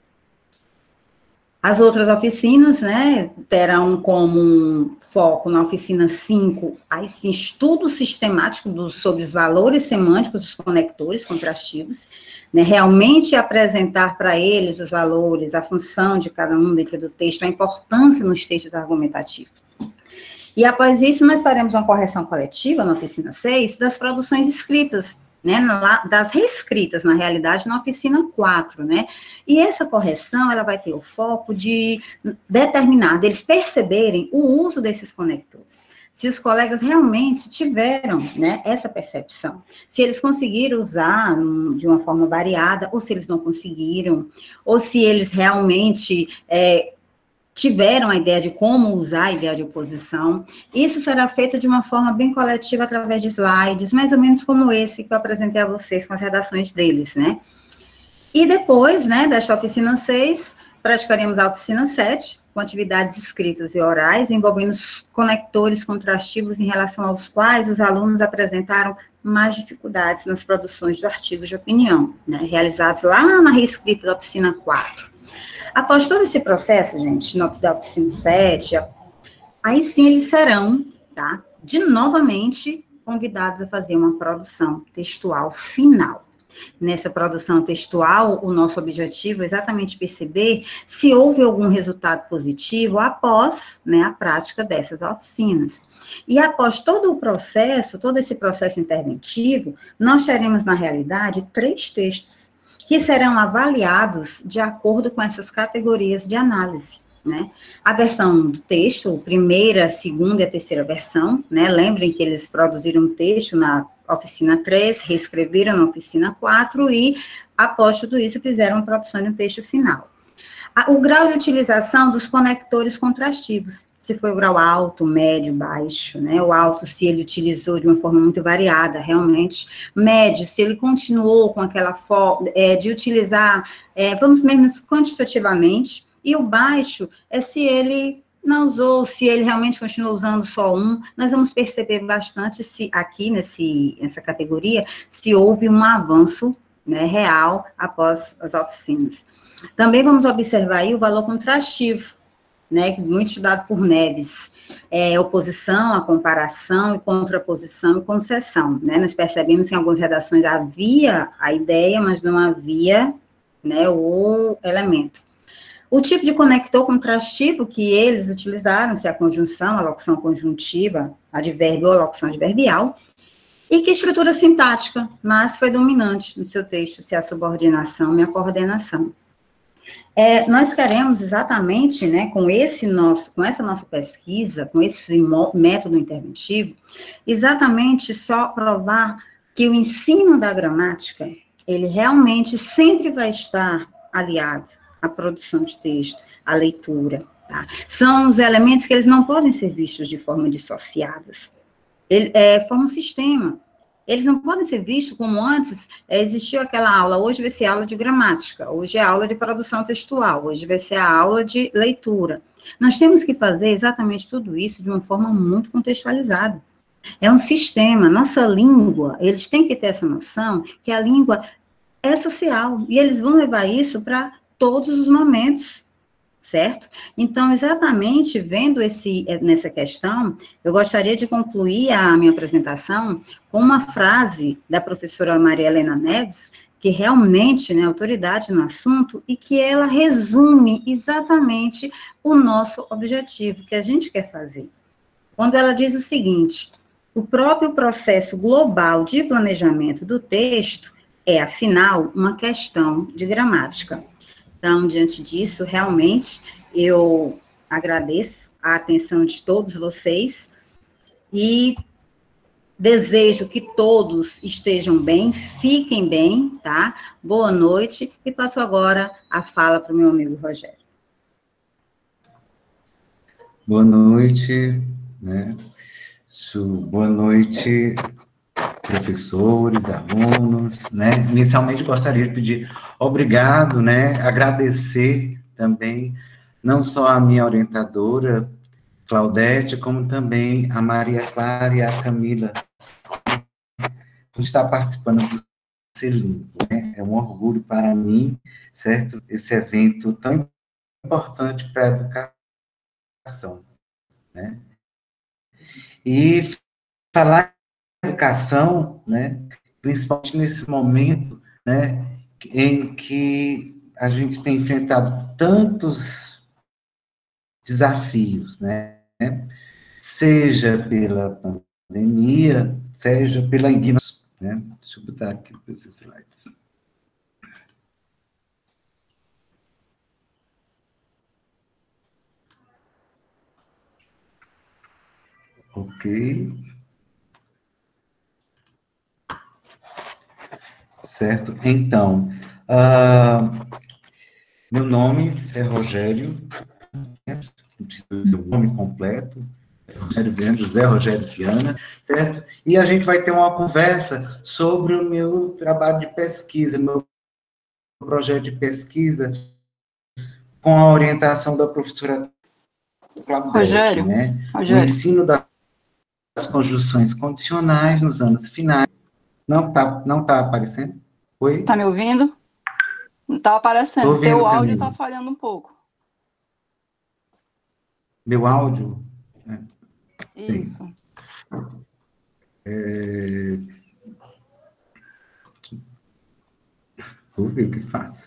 As outras oficinas, né, terão como foco na oficina 5, aí sim, estudo sistemático sobre os valores semânticos dos conectores contrastivos, né, realmente apresentar para eles os valores, a função de cada um dentro do texto, a importância nos textos argumentativos. E após isso, nós faremos uma correção coletiva na oficina 6 das produções escritas, né, das reescritas, na realidade, na oficina 4, né, e essa correção, ela vai ter o foco de determinar, deles perceberem o uso desses conectores, se os colegas realmente tiveram, né, essa percepção, se eles conseguiram usar de uma forma variada, ou se eles não conseguiram, ou se eles realmente tiveram a ideia de como usar a ideia de oposição. Isso será feito de uma forma bem coletiva, através de slides, mais ou menos como esse que eu apresentei a vocês, com as redações deles, né? E depois, né, desta oficina 6, praticaremos a oficina 7, com atividades escritas e orais, envolvendo os conectores contrastivos em relação aos quais os alunos apresentaram mais dificuldades nas produções de artigos de opinião, né, realizados lá na reescrita da oficina 4. Após todo esse processo, gente, da oficina 7, aí sim eles serão, tá, novamente convidados a fazer uma produção textual final. Nessa produção textual, o nosso objetivo é exatamente perceber se houve algum resultado positivo após, né, a prática dessas oficinas. E após todo o processo, todo esse processo interventivo, nós teremos, na realidade, 3 textos, que serão avaliados de acordo com essas categorias de análise, né? A versão do texto, a primeira, a segunda e a terceira versão, né? Lembrem que eles produziram um texto na oficina 3, reescreveram na oficina 4 e, após tudo isso, fizeram a produção de um texto final. O grau de utilização dos conectores contrastivos, se foi o grau alto, médio, baixo, né? O alto, se ele utilizou de uma forma muito variada, realmente. Médio, se ele continuou com aquela forma de utilizar, vamos mesmo nquantitativamente. E o baixo é se ele não usou, se ele realmente continuou usando só um. Nós vamos perceber bastante se aqui nessa categoria, se houve um avanço, né, real após as oficinas. Também vamos observar aí o valor contrastivo, né, muito estudado por Neves, oposição, a comparação, e contraposição e concessão, né, nós percebemos que em algumas redações havia a ideia, mas não havia, né, o elemento. O tipo de conector contrastivo que eles utilizaram, se a conjunção, a locução conjuntiva, advérbio ou a locução adverbial, e que estrutura sintática, mas foi dominante no seu texto, se a subordinação e a coordenação. Nós queremos exatamente, né, com essa nossa pesquisa, com esse método interventivo, exatamente só provar que o ensino da gramática, ele realmente sempre vai estar aliado à produção de texto, à leitura, tá? São os elementos que eles não podem ser vistos de forma dissociadas. Forma um sistema. Eles não podem ser vistos como antes existiu aquela aula, hoje vai ser aula de gramática, hoje é aula de produção textual, hoje vai ser a aula de leitura. Nós temos que fazer exatamente tudo isso de uma forma muito contextualizada. É um sistema, nossa língua, eles têm que ter essa noção que a língua é social, e eles vão levar isso para todos os momentos, certo? Então, exatamente vendo nessa questão, eu gostaria de concluir a minha apresentação com uma frase da professora Maria Helena Neves, que realmente é, né, autoridade no assunto, e que ela resume exatamente o nosso objetivo, que a gente quer fazer. Quando ela diz o seguinte: o próprio processo global de planejamento do texto é, afinal, uma questão de gramática. Então, diante disso, realmente, eu agradeço a atenção de todos vocês e desejo que todos estejam bem, fiquem bem, tá? Boa noite, e passo agora a fala para o meu amigo Rogério. Boa noite, né? Boa noite, professores, alunos, né? Inicialmente gostaria de pedir obrigado, né? Agradecer também não só a minha orientadora, Claudete, como também a Maria Clara e a Camila, por estar participando do Selim, né? É um orgulho para mim, certo? Esse evento tão importante para a educação, né? E falar em educação, né, principalmente nesse momento, né, em que a gente tem enfrentado tantos desafios, né, seja pela pandemia, seja pela ignorância, né, Deixa eu botar aqui os slides. Ok. Certo? Então, meu nome é Rogério, não precisa dizer o nome completo, é Rogério Viana, José Rogério Viana, certo? E a gente vai ter uma conversa sobre o meu trabalho de pesquisa, meu projeto de pesquisa, com a orientação da professora Claudete, né? O ensino das conjunções condicionais nos anos finais. Não tá aparecendo? Oi? Tá me ouvindo? Não tá aparecendo. Tô ouvindo, Teu áudio Camila. tá falhando um pouco. Meu áudio? Isso. Vou ver o que faço.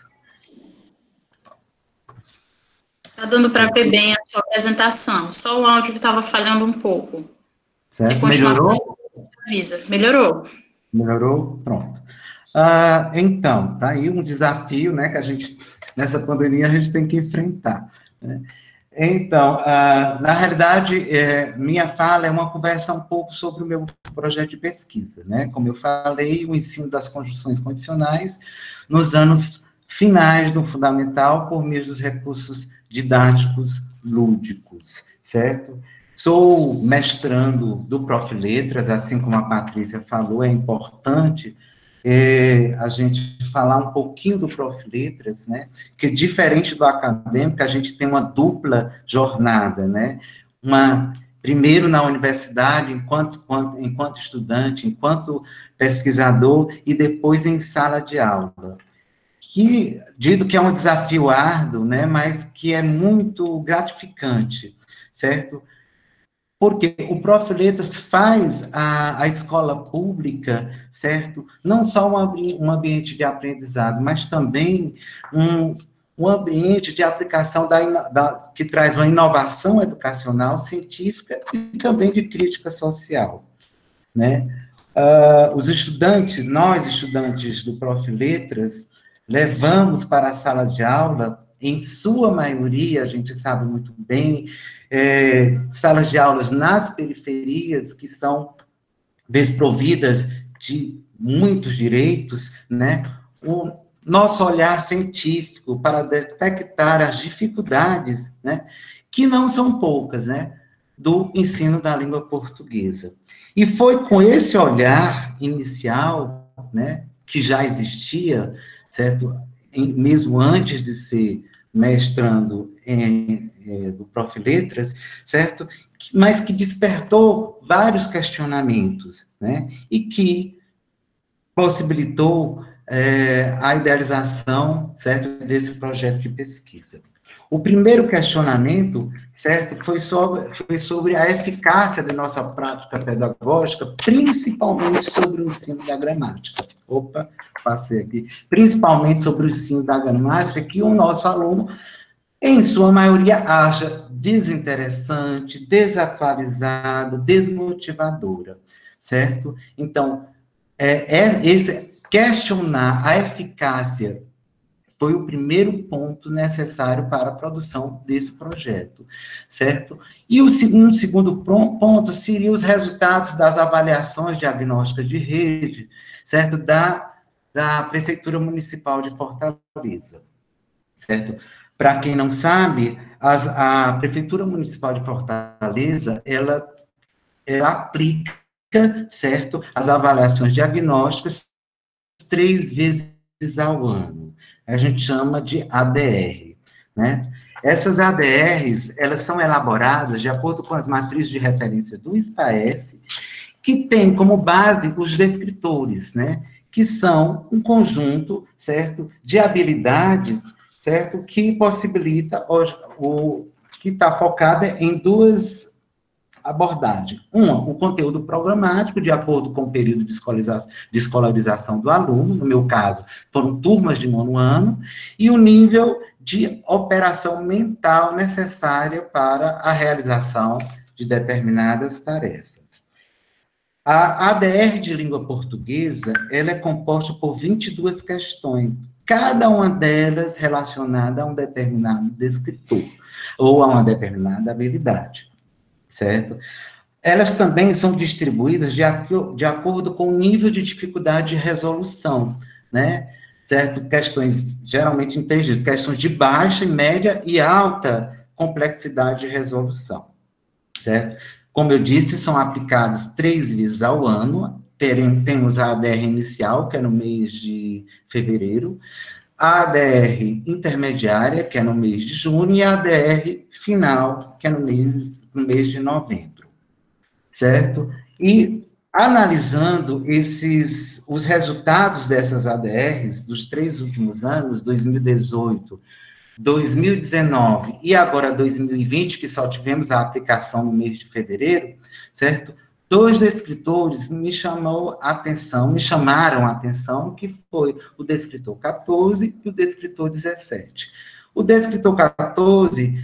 Tá dando para ver bem a sua apresentação, só o áudio que estava falhando um pouco. Certo? Se continuar, Melhorou? avisa. Melhorou. Melhorou? Pronto. Então, tá aí um desafio, né, que a gente, nessa pandemia, a gente tem que enfrentar, né? Então, na realidade, minha fala é uma conversa um pouco sobre o meu projeto de pesquisa, né? Como eu falei, o ensino das conjunções condicionais nos anos finais do fundamental por meio dos recursos didáticos lúdicos, certo? Sou mestrando do Prof. Letras, assim como a Patrícia falou, é importante a gente falar um pouquinho do Prof. Letras, né? Que diferente do acadêmico, a gente tem uma dupla jornada, né? Primeiro na universidade, enquanto estudante, enquanto pesquisador, e depois em sala de aula. Dito que é um desafio árduo, né? Mas que é muito gratificante, certo? Porque o Prof. Letras faz a escola pública, certo? Não só um ambiente de aprendizado, mas também um ambiente de aplicação que traz uma inovação educacional, científica e também de crítica social, né? Nós estudantes do Prof. Letras, levamos para a sala de aula, em sua maioria, a gente sabe muito bem, salas de aulas nas periferias, que são desprovidas de muitos direitos, né? O nosso olhar científico para detectar as dificuldades, né? Que não são poucas, né? Do ensino da língua portuguesa. E foi com esse olhar inicial, né? Que já existia, certo? Mesmo antes de ser mestrando do Prof. Letras, certo? Mas que despertou vários questionamentos, né? E que possibilitou a idealização, certo? Desse projeto de pesquisa. O primeiro questionamento, certo, foi sobre a eficácia da nossa prática pedagógica, principalmente sobre o ensino da gramática. Opa, passei aqui. Principalmente sobre o ensino da gramática, que o nosso aluno, em sua maioria, acha desinteressante, desatualizada, desmotivadora, certo? Então, questionar a eficácia foi o primeiro ponto necessário para a produção desse projeto, certo? E um segundo ponto seria os resultados das avaliações diagnósticas de rede, certo? Da Prefeitura Municipal de Fortaleza, certo? Para quem não sabe, a Prefeitura Municipal de Fortaleza, ela aplica, certo? As avaliações diagnósticas 3 vezes ao ano. A gente chama de ADR, né? Essas ADRs, elas são elaboradas de acordo com as matrizes de referência do SPAES, que tem como base os descritores, né? Que são um conjunto, certo? De habilidades, certo? Que possibilita, que está focada em 2 abordagens. O conteúdo programático, de acordo com o período de escolarização do aluno, no meu caso, foram turmas de 9º ano, e o nível de operação mental necessária para a realização de determinadas tarefas. A ADR de língua portuguesa, ela é composta por 22 questões, cada uma delas relacionada a um determinado descritor, ou a uma determinada habilidade, certo? Elas também são distribuídas de acordo com o nível de dificuldade de resolução, né? Certo? Questões, geralmente entendidas, questões de baixa, média e alta complexidade de resolução, certo? Como eu disse, são aplicadas 3 vezes ao ano. Temos a ADR inicial, que é no mês de fevereiro, a ADR intermediária, que é no mês de junho, e a ADR final, que é no mês de novembro, certo? E analisando os resultados dessas ADRs dos 3 últimos anos, 2018, 2019 e agora 2020, que só tivemos a aplicação no mês de fevereiro, certo? 2 descritores me chamaram a atenção, que foi o descritor 14 e o descritor 17. O descritor 14,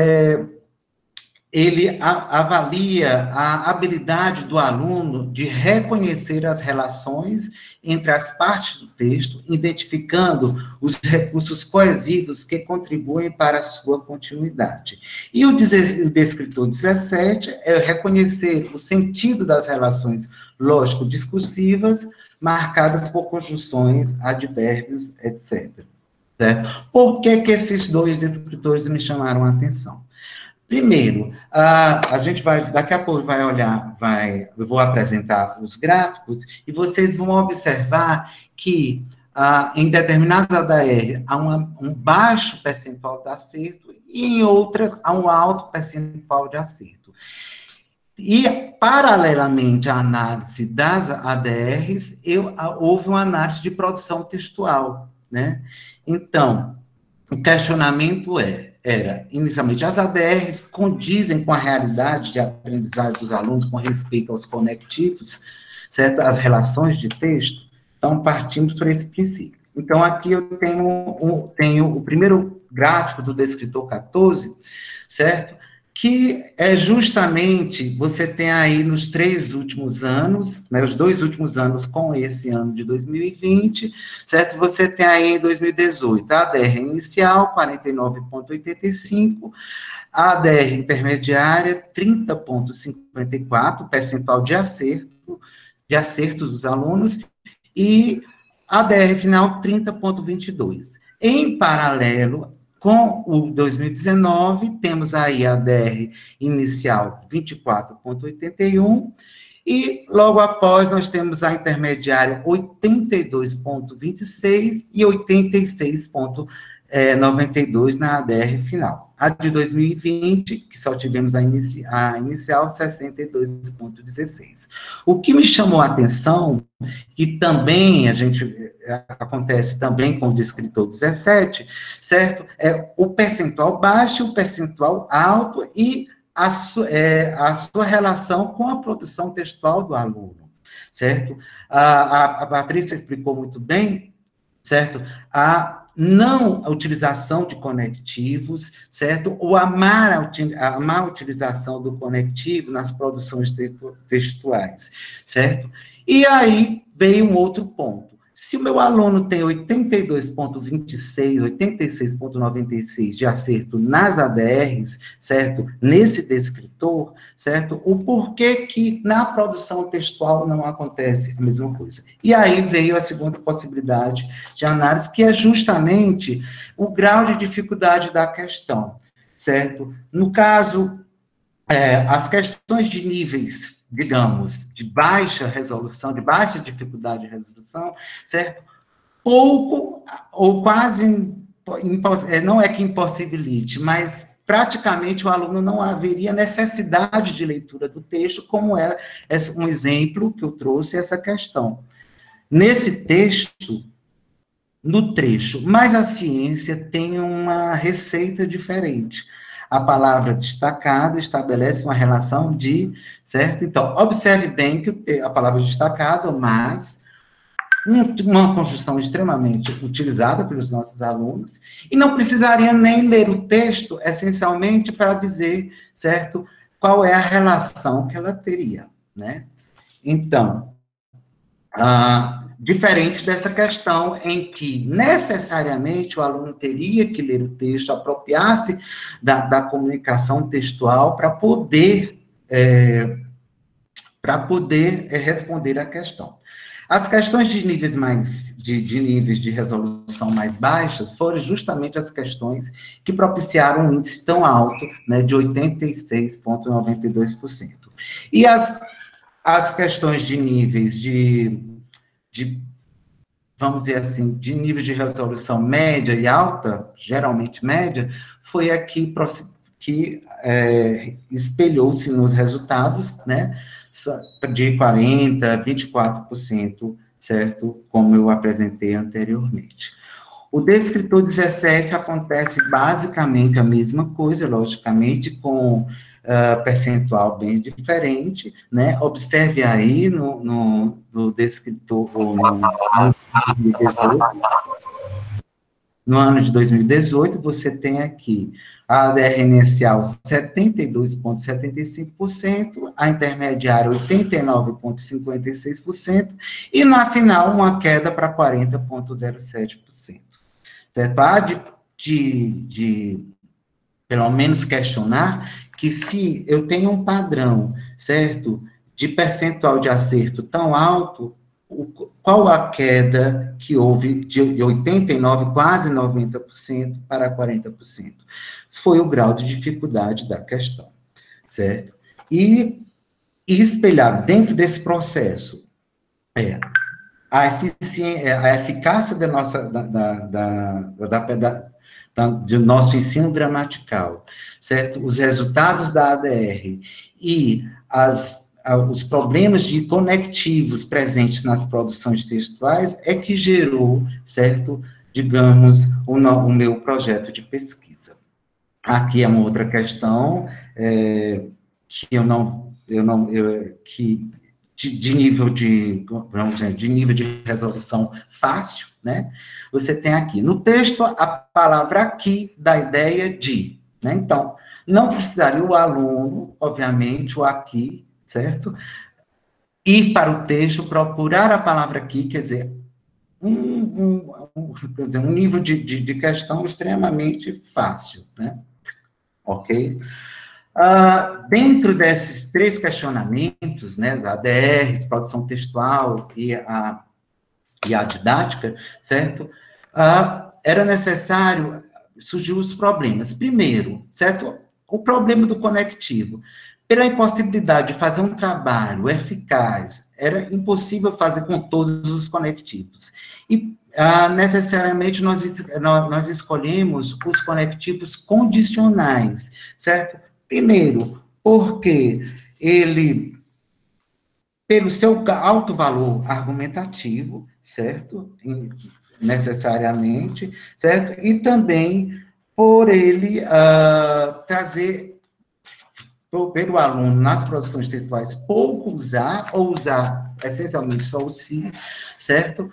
ele avalia a habilidade do aluno de reconhecer as relações entre as partes do texto, identificando os recursos coesivos que contribuem para a sua continuidade. E o descritor 17 é reconhecer o sentido das relações lógico-discursivas marcadas por conjunções, advérbios, etc. Certo? Por que esses 2 descritores me chamaram a atenção? Primeiro, a gente vai, daqui a pouco vai olhar, eu vou apresentar os gráficos, e vocês vão observar que em determinadas ADR há um baixo percentual de acerto, e em outras há um alto percentual de acerto. E, paralelamente à análise das ADRs, houve uma análise de produção textual, né? Então, o questionamento era, inicialmente, as ADRs condizem com a realidade de aprendizagem dos alunos com respeito aos conectivos, certo? As relações de texto. Então, partimos por esse princípio. Então, aqui eu tenho o primeiro gráfico do descritor 14, certo? Que é justamente, você tem aí nos 3 últimos anos, né, os 2 últimos anos com esse ano de 2020, certo? Você tem aí em 2018 a ADR inicial, 49,85, a ADR intermediária, 30,54, percentual de acerto dos alunos, e a ADR final, 30,22. Em paralelo, com o 2019, temos aí a ADR inicial 24,81, e logo após nós temos a intermediária 82,26 e 86,92 na ADR final. A de 2020, que só tivemos a inicial, 62,16. O que me chamou a atenção, e também acontece também com o descritor 17, certo? É o percentual baixo, o percentual alto e a sua relação com a produção textual do aluno, certo? A Patrícia explicou muito bem, certo? A não utilização de conectivos, certo? Ou a má utilização do conectivo nas produções textuais, certo? E aí veio um outro ponto. Se o meu aluno tem 82,26, 86,96 de acerto nas ADRs, certo? Nesse descritor, certo? O porquê que na produção textual não acontece a mesma coisa. E aí veio a segunda possibilidade de análise, que é justamente o grau de dificuldade da questão, certo? No caso, as questões de níveis, digamos, de baixa resolução, de baixa dificuldade de resolução, certo? Pouco, ou quase, não é que impossibilite, mas praticamente o aluno não haveria necessidade de leitura do texto, como é um exemplo que eu trouxe, essa questão. Nesse texto, no trecho, mas a ciência tem uma receita diferente. A palavra destacada estabelece uma relação de, certo? Então, observe bem que a palavra destacado, mas uma construção extremamente utilizada pelos nossos alunos, e não precisaria nem ler o texto, essencialmente, para dizer, certo, qual é a relação que ela teria, né? Então, diferente dessa questão em que necessariamente o aluno teria que ler o texto, apropriar-se da comunicação textual para poder responder à questão. As questões de níveis níveis de resolução mais baixas foram justamente as questões que propiciaram um índice tão alto, né, de 86,92%. E as questões de níveis vamos dizer assim, de nível de resolução média e alta, geralmente média, foi a que espelhou-se nos resultados, né, de 40%, 24%, certo? Como eu apresentei anteriormente. O descritor 17 acontece basicamente a mesma coisa, logicamente, com percentual bem diferente, né? Observe aí no descritor, no ano de 2018, você tem aqui a ADR inicial 72,75%, a intermediária 89,56%, e na final uma queda para 40,07%. Certo? Há de pelo menos questionar que se eu tenho um padrão, certo, de percentual de acerto tão alto, qual a queda que houve de 89%, quase 90% para 40%? Foi o grau de dificuldade da questão, certo? E espelhado dentro desse processo a eficácia do nosso ensino gramatical, certo? Os resultados da ADR e os problemas de conectivos presentes nas produções textuais é que gerou, certo, digamos, o meu projeto de pesquisa. Aqui é uma outra questão de nível de resolução fácil, né? Você tem aqui, no texto, a palavra aqui dá ideia de, né? Então, não precisaria o aluno, obviamente, o aqui, certo? Ir para o texto, procurar a palavra aqui, quer dizer, um nível de questão extremamente fácil, né? Ok? Dentro desses três questionamentos, né, da ADR, produção textual e a didática, certo? Era necessário, surgiu os problemas. Primeiro, certo? O problema do conectivo. Pela impossibilidade de fazer um trabalho eficaz, era impossível fazer com todos os conectivos. E, necessariamente, nós escolhemos os conectivos condicionais, certo? Primeiro, porque ele, pelo seu alto valor argumentativo, certo? Necessariamente, certo? E também por ele trazer, pelo aluno, nas produções textuais, pouco usar, ou usar essencialmente só o si, certo?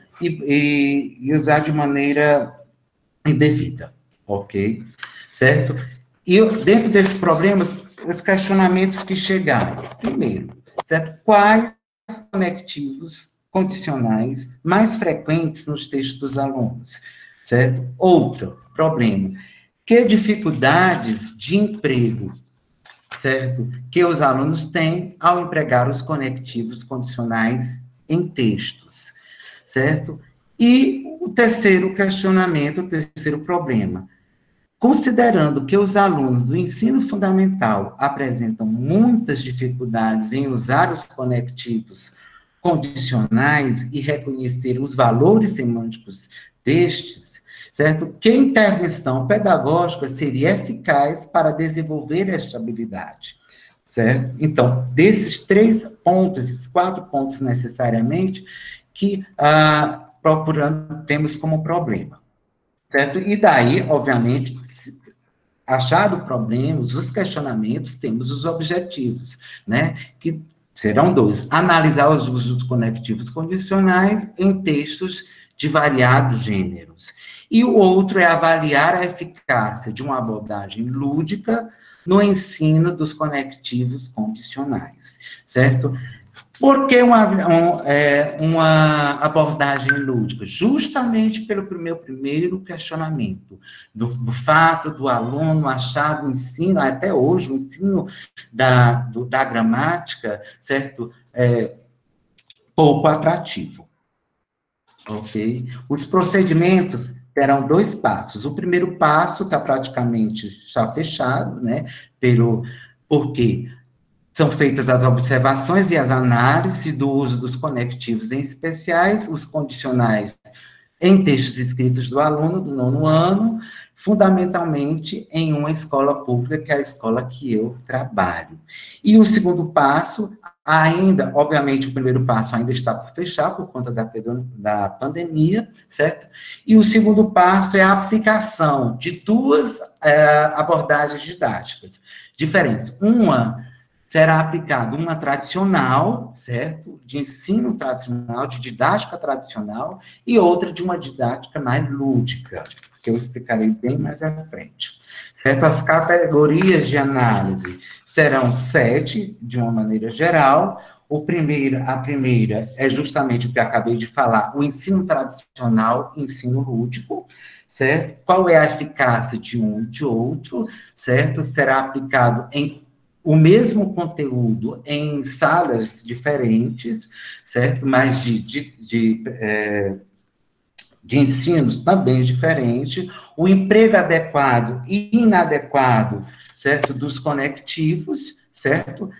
E usar de maneira indevida, ok? Certo? E dentro desses problemas, os questionamentos que chegaram. Primeiro, certo? Quais conectivos condicionais mais frequentes nos textos dos alunos? Certo? Outro problema. Que dificuldades de emprego, certo, que os alunos têm ao empregar os conectivos condicionais em textos, certo? E o terceiro questionamento, o terceiro problema, considerando que os alunos do ensino fundamental apresentam muitas dificuldades em usar os conectivos condicionais e reconhecer os valores semânticos destes, certo? Que intervenção pedagógica seria eficaz para desenvolver esta habilidade, certo? Então, desses 3 pontos, esses 4 pontos necessariamente, que temos como problema, certo? E daí, obviamente, achado o problema, os questionamentos, temos os objetivos, né? Que serão 2. Analisar os usos conectivos condicionais em textos de variados gêneros. E o outro é avaliar a eficácia de uma abordagem lúdica no ensino dos conectivos condicionais, certo? Por que uma abordagem lúdica? Justamente pelo meu primeiro questionamento, do fato do aluno achar o ensino, até hoje, o ensino da gramática, certo? Pouco atrativo. Ok? Os procedimentos terão 2 passos. O primeiro passo está praticamente já fechado, né? Porque são feitas as observações e as análises do uso dos conectivos em especiais, os condicionais em textos escritos do aluno do 9º ano, fundamentalmente em uma escola pública, que é a escola que eu trabalho. E o segundo passo, ainda, obviamente, o primeiro passo ainda está por fechar, por conta da pandemia, certo? E o segundo passo é a aplicação de 2 abordagens didáticas diferentes. Uma será aplicada uma tradicional, certo? De ensino tradicional, de didática tradicional, e outra de uma didática mais lúdica, que eu explicarei bem mais à frente. Certo? As categorias de análise serão 7, de uma maneira geral. A primeira é justamente o que eu acabei de falar, o ensino tradicional, ensino lúdico, certo? Qual é a eficácia de um e de outro, certo? Será aplicado em o mesmo conteúdo em salas diferentes, certo? Mas de ensinos também diferentes, o emprego adequado e inadequado, certo? Dos conectivos, certo?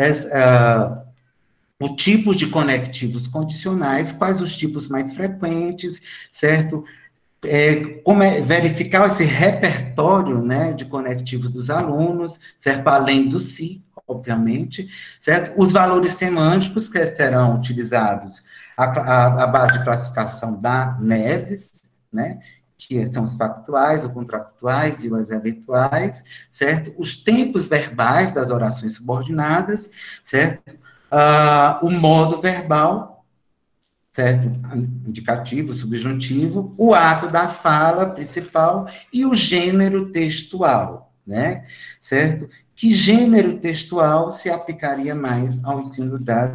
O tipo de conectivos condicionais, quais os tipos mais frequentes, certo? Verificar esse repertório, né, de conectivos dos alunos, certo? Além do si, obviamente, certo? Os valores semânticos que serão utilizados, a base de classificação da Neves, né, que são os factuais, os contractuais e os eventuais, certo? Os tempos verbais das orações subordinadas, certo? O modo verbal, certo? Indicativo, subjuntivo, o ato da fala principal e o gênero textual, né? Certo? Que gênero textual se aplicaria mais ao ensino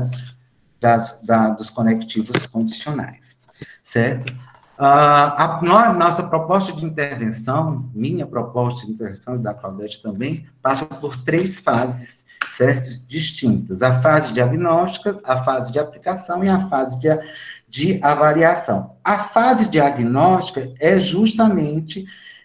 dos conectivos condicionais, certo? Nossa proposta de intervenção, minha proposta de intervenção, da Claudete também, passa por 3 fases, certo? Distintas. A fase diagnóstica, a fase de aplicação e a fase de avaliação. A fase diagnóstica é justamente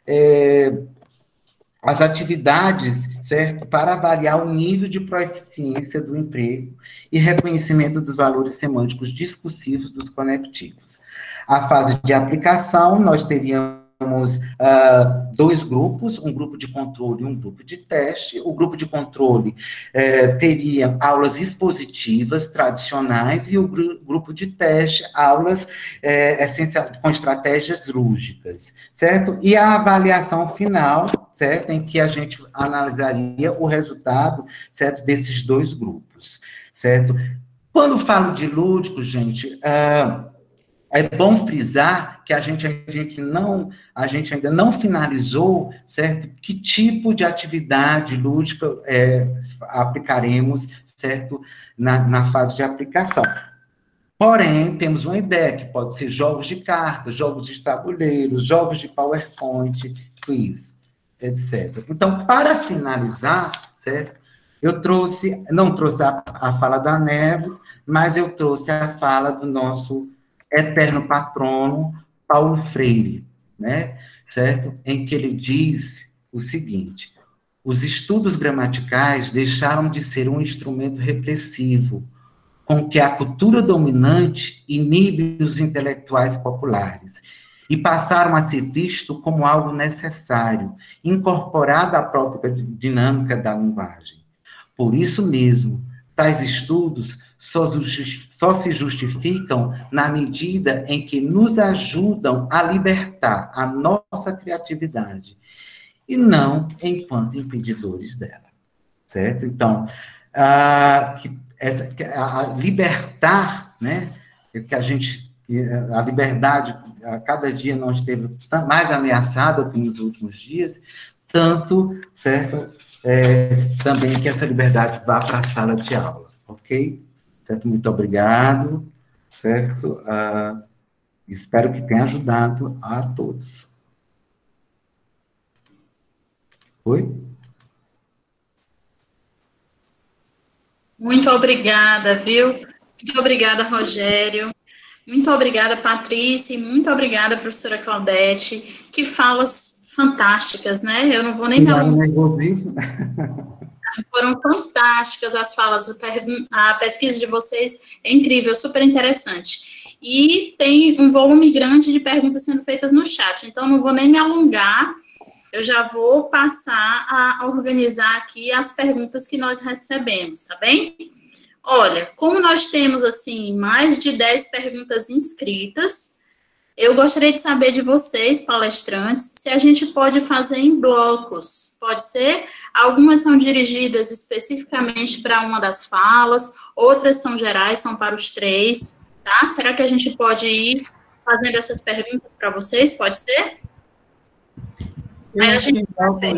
as atividades, certo? Para avaliar o nível de proeficiência do emprego e reconhecimento dos valores semânticos discursivos dos conectivos. A fase de aplicação, nós teríamos 2 grupos, um grupo de controle e um grupo de teste. O grupo de controle teria aulas expositivas tradicionais e o grupo de teste, aulas essenciais com estratégias lúdicas, certo? E a avaliação final, certo? Em que a gente analisaria o resultado, certo? Desses 2 grupos, certo? Quando falo de lúdico, gente, é bom frisar que a gente ainda não finalizou, certo? Que tipo de atividade lúdica aplicaremos, certo? Na fase de aplicação. Porém, temos uma ideia, que pode ser jogos de cartas, jogos de tabuleiro, jogos de PowerPoint, quiz, etc. Então, para finalizar, certo? Não trouxe a fala da Neves, mas eu trouxe a fala do nosso eterno patrono, Paulo Freire, né? Certo? Em que ele diz o seguinte: os estudos gramaticais deixaram de ser um instrumento repressivo, com que a cultura dominante inibe os intelectuais populares, e passaram a ser vistos como algo necessário, incorporado à própria dinâmica da linguagem. Por isso mesmo, tais estudos só se justificam na medida em que nos ajudam a libertar a nossa criatividade, e não enquanto impedidores dela, certo? Então, libertar, né, a liberdade, a cada dia não esteve mais ameaçada que nos últimos dias, tanto, certo, também que essa liberdade vá para a sala de aula, ok? certo? Muito obrigado, certo? Espero que tenha ajudado a todos. Oi? Muito obrigada, viu? Muito obrigada, Rogério. Muito obrigada, Patrícia, e muito obrigada, professora Claudete. Que falas fantásticas, né? Eu não vou nem me alongar. Foram fantásticas as falas, a pesquisa de vocês é incrível, super interessante. E tem um volume grande de perguntas sendo feitas no chat, então não vou nem me alongar, eu já vou passar a organizar aqui as perguntas que nós recebemos, tá bem? Olha, como nós temos, assim, mais de 10 perguntas inscritas, eu gostaria de saber de vocês, palestrantes, se a gente pode fazer em blocos, pode ser? Algumas são dirigidas especificamente para uma das falas, outras são gerais, são para os 3, tá? Será que a gente pode ir fazendo essas perguntas para vocês, pode ser? Aí a gente vai fazer,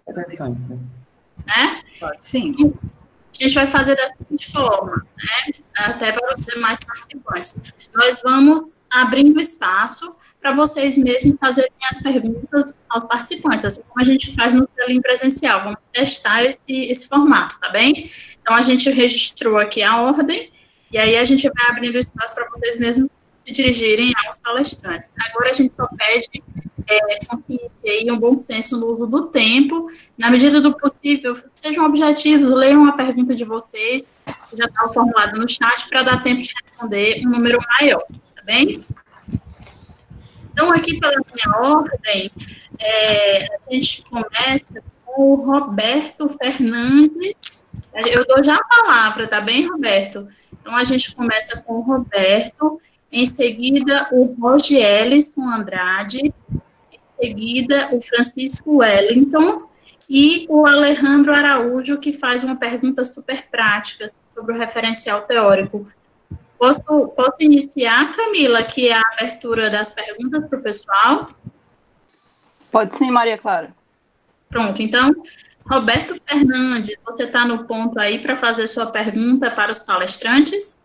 né? Pode sim. A gente vai fazer da seguinte forma, né? Até para os demais participantes. Nós vamos abrindo espaço para vocês mesmos fazerem as perguntas aos participantes, assim como a gente faz no selinho presencial. Vamos testar esse formato, tá bem? Então, a gente registrou aqui a ordem, e aí a gente vai abrindo espaço para vocês mesmos se dirigirem aos palestrantes. Agora, a gente só pede consciência e um bom senso no uso do tempo. Na medida do possível, sejam objetivos, leiam a pergunta de vocês, que já está formulado no chat, para dar tempo de responder um número maior, tá bem? Então, aqui pela minha ordem, a gente começa com o Roberto Fernandes. Eu dou já a palavra, tá bem, Roberto? Então, a gente começa com o Roberto, em seguida o Rogielisson Andrade, em seguida o Francisco Wellington e o Alejandro Araújo, que faz uma pergunta super prática sobre o referencial teórico. Posso iniciar, Camila, que é a abertura das perguntas para o pessoal? Pode sim, Maria Clara. Pronto, então, Roberto Fernandes, você está no ponto aí para fazer sua pergunta para os palestrantes?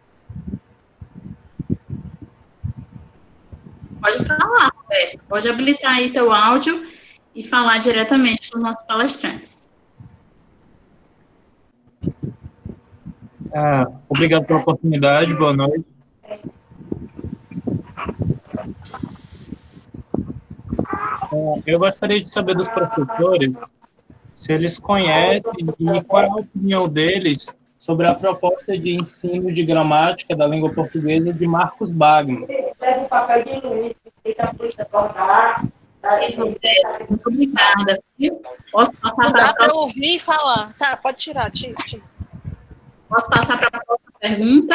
Pode falar, Roberto, pode habilitar aí teu áudio e falar diretamente com os nossos palestrantes. Obrigado pela oportunidade, boa noite. Eu gostaria de saber dos professores se eles conhecem e qual é a opinião deles sobre a proposta de ensino de gramática da língua portuguesa de Marcos Bagno. Muito obrigada. Posso passar para eu ouvir e falar. Tá, pode tirar, tira. Posso passar para a próxima pergunta?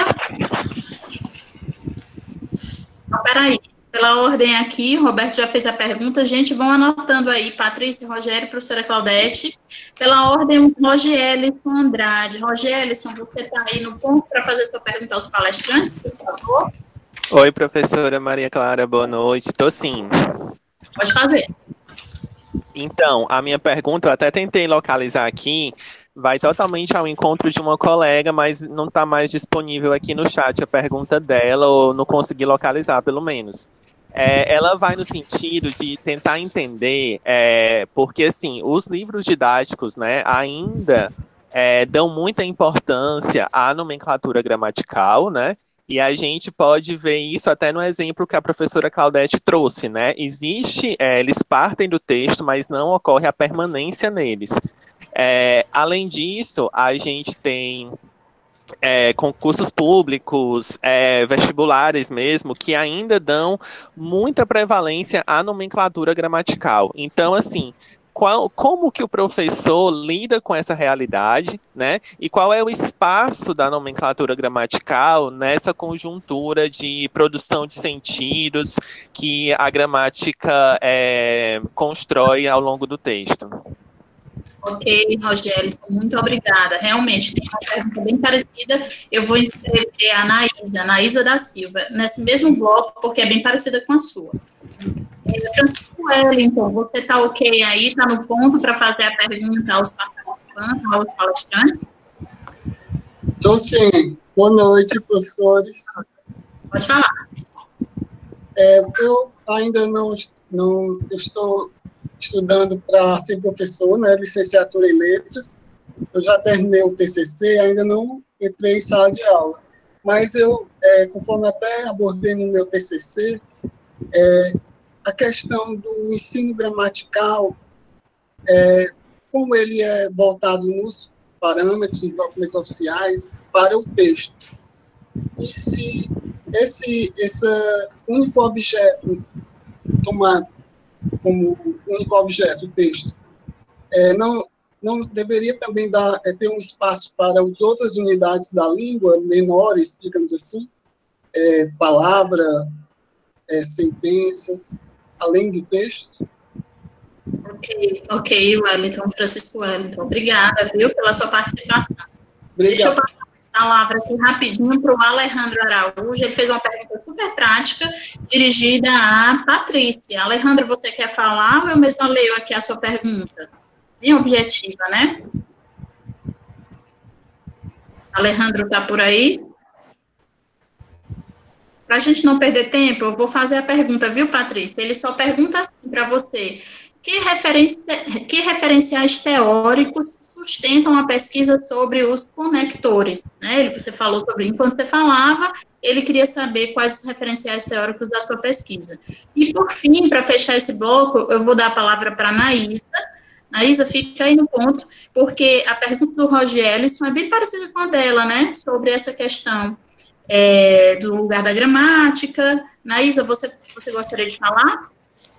Então, peraí. Pela ordem aqui, o Roberto já fez a pergunta. Gente, vão anotando aí, Patrícia, Rogério, professora Claudete. Pela ordem, o Rogielisson Andrade. Rogielisson, você está aí no ponto para fazer sua pergunta aos palestrantes, por favor? Oi, professora Maria Clara, boa noite. Estou sim. Pode fazer. Então, a minha pergunta, eu até tentei localizar aqui, vai totalmente ao encontro de uma colega, mas não está mais disponível aqui no chat a pergunta dela, ou não consegui localizar, pelo menos. Ela vai no sentido de tentar entender, porque, assim, os livros didáticos, né, ainda dão muita importância à nomenclatura gramatical, né, e a gente pode ver isso até no exemplo que a professora Claudete trouxe, né, eles partem do texto, mas não ocorre a permanência neles. Além disso, a gente tem concursos públicos, vestibulares mesmo, que ainda dão muita prevalência à nomenclatura gramatical. Então, assim, como que o professor lida com essa realidade, né? E qual é o espaço da nomenclatura gramatical nessa conjuntura de produção de sentidos que a gramática constrói ao longo do texto? Ok, Rogério, muito obrigada. Realmente, tem uma pergunta bem parecida. Eu vou escrever a Anaísa da Silva, nesse mesmo bloco, porque é bem parecida com a sua. Francisco Wellington, você está ok aí? Está no ponto para fazer a pergunta aos participantes, aos palestrantes? Estou sim. Boa noite, professores. Pode falar. Eu ainda não eu estou estudando para ser professor, né, licenciatura em letras. Eu já terminei o TCC, ainda não entrei em sala de aula. Mas eu, conforme até abordei no meu TCC, a questão do ensino gramatical, como ele é voltado nos parâmetros, nos documentos oficiais, para o texto. E se esse único objeto tomado como único objeto, o texto, não deveria também ter um espaço para as outras unidades da língua, menores, digamos assim, palavra, sentenças, além do texto? Ok, Wellington, Francisco Wellington. Obrigada, viu, pela sua participação. Obrigado. Deixa eu passar a palavra aqui rapidinho para o Alejandro Araújo. Ele fez uma pergunta super prática, dirigida à Patrícia. Alejandro, você quer falar ou eu mesma leio aqui a sua pergunta? Bem objetiva, né? Alejandro está por aí? Para a gente não perder tempo, eu vou fazer a pergunta, viu, Patrícia? Ele só pergunta assim para você: que referenciais teóricos sustentam a pesquisa sobre os conectores? Né? Você falou sobre, enquanto você falava, ele queria saber quais os referenciais teóricos da sua pesquisa. E, por fim, para fechar esse bloco, eu vou dar a palavra para a Naísa. Naísa, fica aí no ponto, porque a pergunta do Roger Ellison é bem parecida com a dela, né? Sobre essa questão do lugar da gramática. Naísa, você gostaria de falar?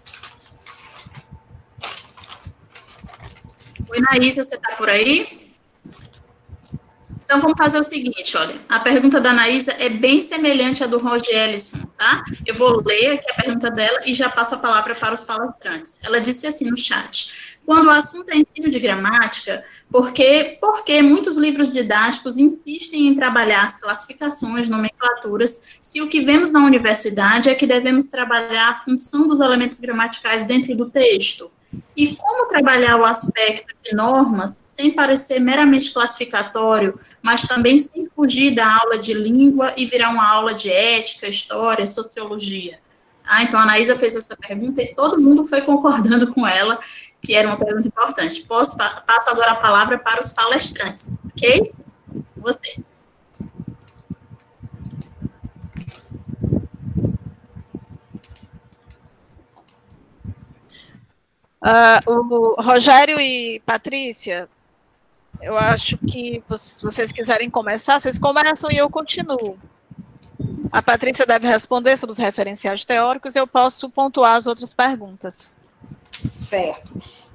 Oi, Naísa, você está por aí? Então, vamos fazer o seguinte, olha, a pergunta da Naísa é bem semelhante à do Roger Ellison, tá? Eu vou ler aqui a pergunta dela e já passo a palavra para os palestrantes. Ela disse assim no chat: quando o assunto é ensino de gramática, por que muitos livros didáticos insistem em trabalhar as classificações, nomenclaturas, se o que vemos na universidade é que devemos trabalhar a função dos elementos gramaticais dentro do texto? E como trabalhar o aspecto de normas sem parecer meramente classificatório, mas também sem fugir da aula de língua e virar uma aula de ética, história, sociologia? Então, a Anaísa fez essa pergunta e todo mundo foi concordando com ela, que era uma pergunta importante. Passo agora a palavra para os palestrantes, ok? Vocês. O Rogério e Patrícia, eu acho que se vocês quiserem começar, vocês começam e eu continuo. A Patrícia deve responder sobre os referenciais teóricos e eu posso pontuar as outras perguntas. Certo.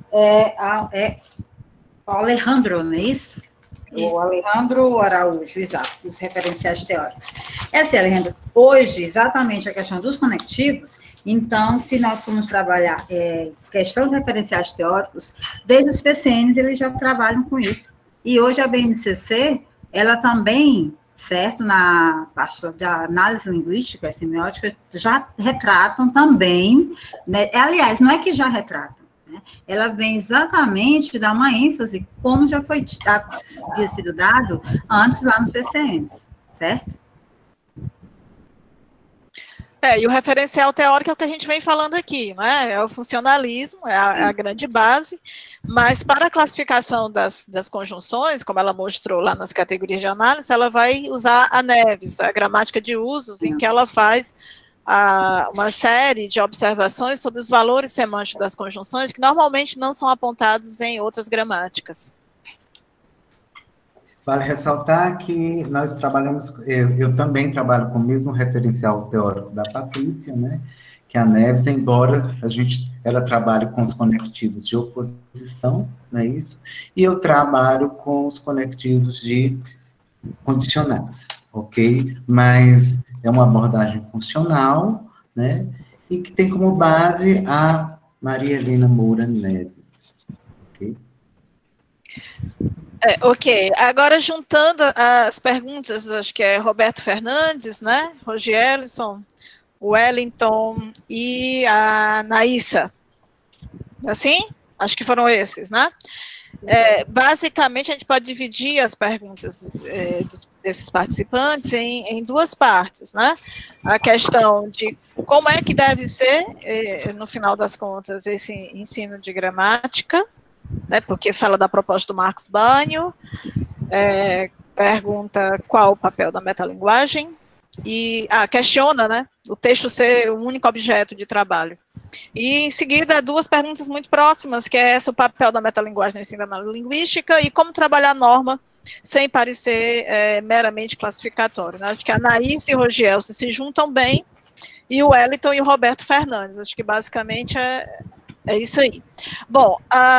O Alejandro, não é isso? O Alejandro Araújo, exato, os referenciais teóricos. Assim, Alejandro, hoje, exatamente a questão dos conectivos, então, se nós formos trabalhar questão de referenciais teóricos, desde os PCNs eles já trabalham com isso. E hoje a BNCC, ela também, certo, na parte da análise linguística e semiótica, já retratam também, né? Aliás, não é que já retratam, né? Ela vem exatamente dar uma ênfase, como já havia sido dado antes lá nos PCNs, certo? E o referencial teórico é o que a gente vem falando aqui, né? É o funcionalismo, é a grande base, mas para a classificação das conjunções, como ela mostrou lá nas categorias de análise, ela vai usar a Neves, a gramática de usos, em que ela faz uma série de observações sobre os valores semânticos das conjunções, que normalmente não são apontados em outras gramáticas. Vale ressaltar que nós trabalhamos, eu também trabalho com o mesmo referencial teórico da Patrícia, né, que a Neves, embora ela trabalhe com os conectivos de oposição, não é isso? E eu trabalho com os conectivos de condicionais, ok? Mas é uma abordagem funcional, né, e que tem como base a Maria Helena Moura Neves, ok? Ok, agora juntando as perguntas, acho que é Roberto Fernandes, né, Roger Ellison, Wellington e a Naísa, assim? Acho que foram esses, né? Basicamente, a gente pode dividir as perguntas desses participantes em duas partes, né? A questão de como é que deve ser, no final das contas, esse ensino de gramática, né? Porque fala da proposta do Marcos Banho, pergunta qual o papel da metalinguagem, e questiona, né, o texto ser o único objeto de trabalho. E, em seguida, duas perguntas muito próximas, que é o papel da metalinguagem no ensino da análise linguística e como trabalhar a norma sem parecer meramente classificatório. Né? Acho que a Anaís e o Rogiel se juntam bem, e o Wellington e o Roberto Fernandes. Acho que, basicamente, é isso aí. Bom,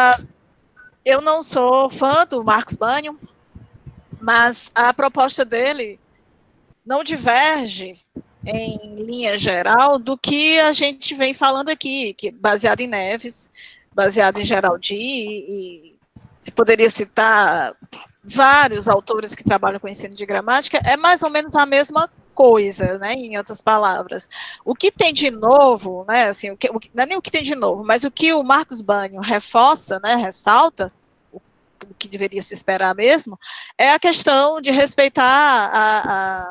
eu não sou fã do Marcos Banho, mas a proposta dele não diverge, em linha geral, do que a gente vem falando aqui, que baseado em Neves, baseado em Geraldi, e se poderia citar vários autores que trabalham com ensino de gramática, é mais ou menos a mesma coisa, né, em outras palavras. O que tem de novo, né, assim, não é nem o que tem de novo, mas o que o Marcos Banho reforça, né, ressalta, o que deveria se esperar mesmo, é a questão de respeitar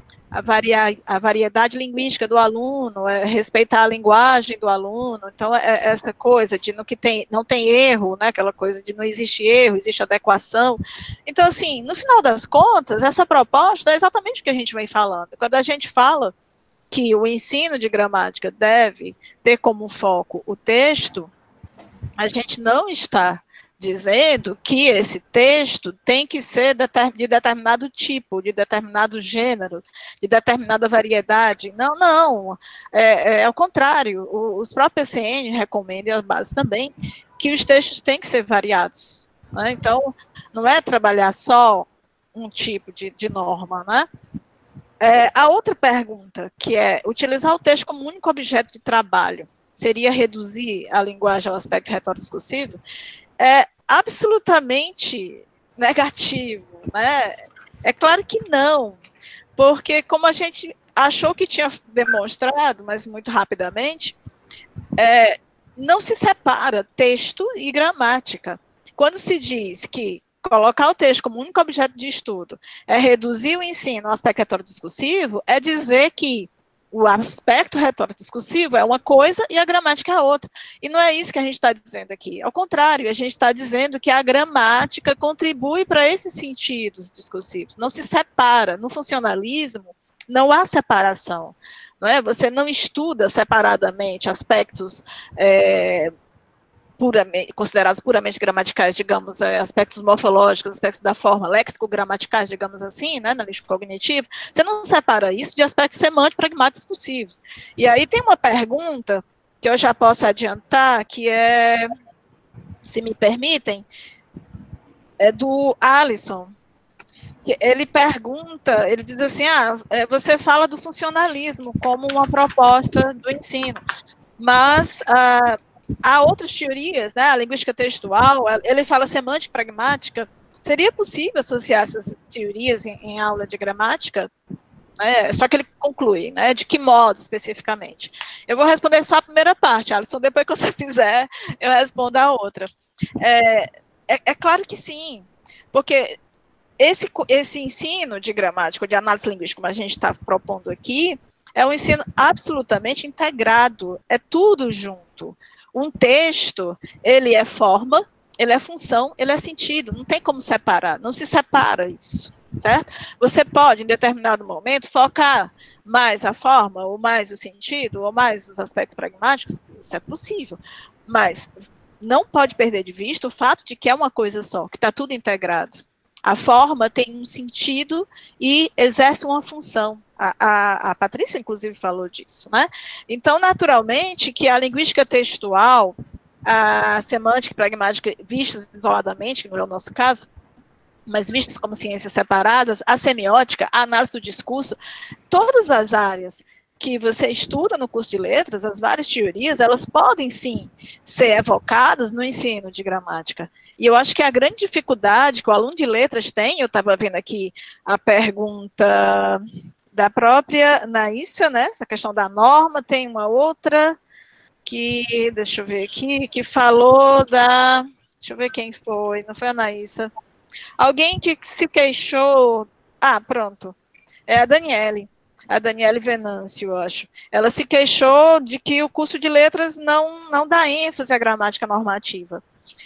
a variedade linguística do aluno, respeitar a linguagem do aluno. Então, essa coisa de não tem erro, né, aquela coisa de não existe erro, existe adequação. Então, assim, no final das contas, essa proposta é exatamente o que a gente vem falando. Quando a gente fala que o ensino de gramática deve ter como foco o texto, a gente não está dizendo que esse texto tem que ser de determinado tipo, de determinado gênero, de determinada variedade. Não, não. Ao contrário, os próprios PCN recomendam, e as bases também, que os textos têm que ser variados. Né? Então, não é trabalhar só um tipo de norma, né? A outra pergunta, que é utilizar o texto como único objeto de trabalho, seria reduzir a linguagem ao aspecto retórico discursivo? É absolutamente negativo, né? É claro que não, porque como a gente achou que tinha demonstrado, mas muito rapidamente, não se separa texto e gramática. Quando se diz que colocar o texto como único objeto de estudo é reduzir o ensino ao aspecto retórico discursivo, é dizer que o aspecto retórico discursivo é uma coisa e a gramática é outra. E não é isso que a gente está dizendo aqui. Ao contrário, a gente está dizendo que a gramática contribui para esses sentidos discursivos. Não se separa. No funcionalismo, não há separação. Não é? Você não estuda separadamente aspectos considerados puramente gramaticais, digamos, aspectos morfológicos, aspectos da forma, léxico-gramaticais, digamos assim, né, na lista cognitiva. Você não separa isso de aspectos semânticos, pragmáticos, discursivos. E aí tem uma pergunta que eu já posso adiantar, que é, se me permitem, é do Alisson. Ele pergunta, ele diz assim, você fala do funcionalismo como uma proposta do ensino, mas há outras teorias, né, a linguística textual, ele fala semântica e pragmática. Seria possível associar essas teorias em aula de gramática? Só que ele conclui, né, de que modo especificamente? Eu vou responder só a primeira parte, Alisson, depois que você fizer, eu respondo a outra. É claro que sim, porque esse ensino de gramática, de análise linguística, como a gente está propondo aqui, é um ensino absolutamente integrado, é tudo junto. Um texto, ele é forma, ele é função, ele é sentido, não tem como separar, não se separa isso, certo? Você pode, em determinado momento, focar mais a forma, ou mais o sentido, ou mais os aspectos pragmáticos, isso é possível, mas não pode perder de vista o fato de que é uma coisa só, que está tudo integrado. A forma tem um sentido e exerce uma função. A Patrícia, inclusive, falou disso, né? Então, naturalmente, que a linguística textual, a semântica e pragmática vistas isoladamente, que não é o nosso caso, mas vistas como ciências separadas, a semiótica, a análise do discurso, todas as áreas que você estuda no curso de letras, as várias teorias, elas podem, sim, ser evocadas no ensino de gramática. E eu acho que a grande dificuldade que o aluno de letras tem, eu estava vendo aqui a pergunta da própria Naíssa, né, essa questão da norma, tem uma outra que, deixa eu ver aqui, que falou Deixa eu ver quem foi. Não foi a Anaísa. Alguém que se queixou... Ah, pronto. É a Daniele. A Daniele Venâncio, eu acho. Ela se queixou de que o curso de letras não dá ênfase à gramática normativa.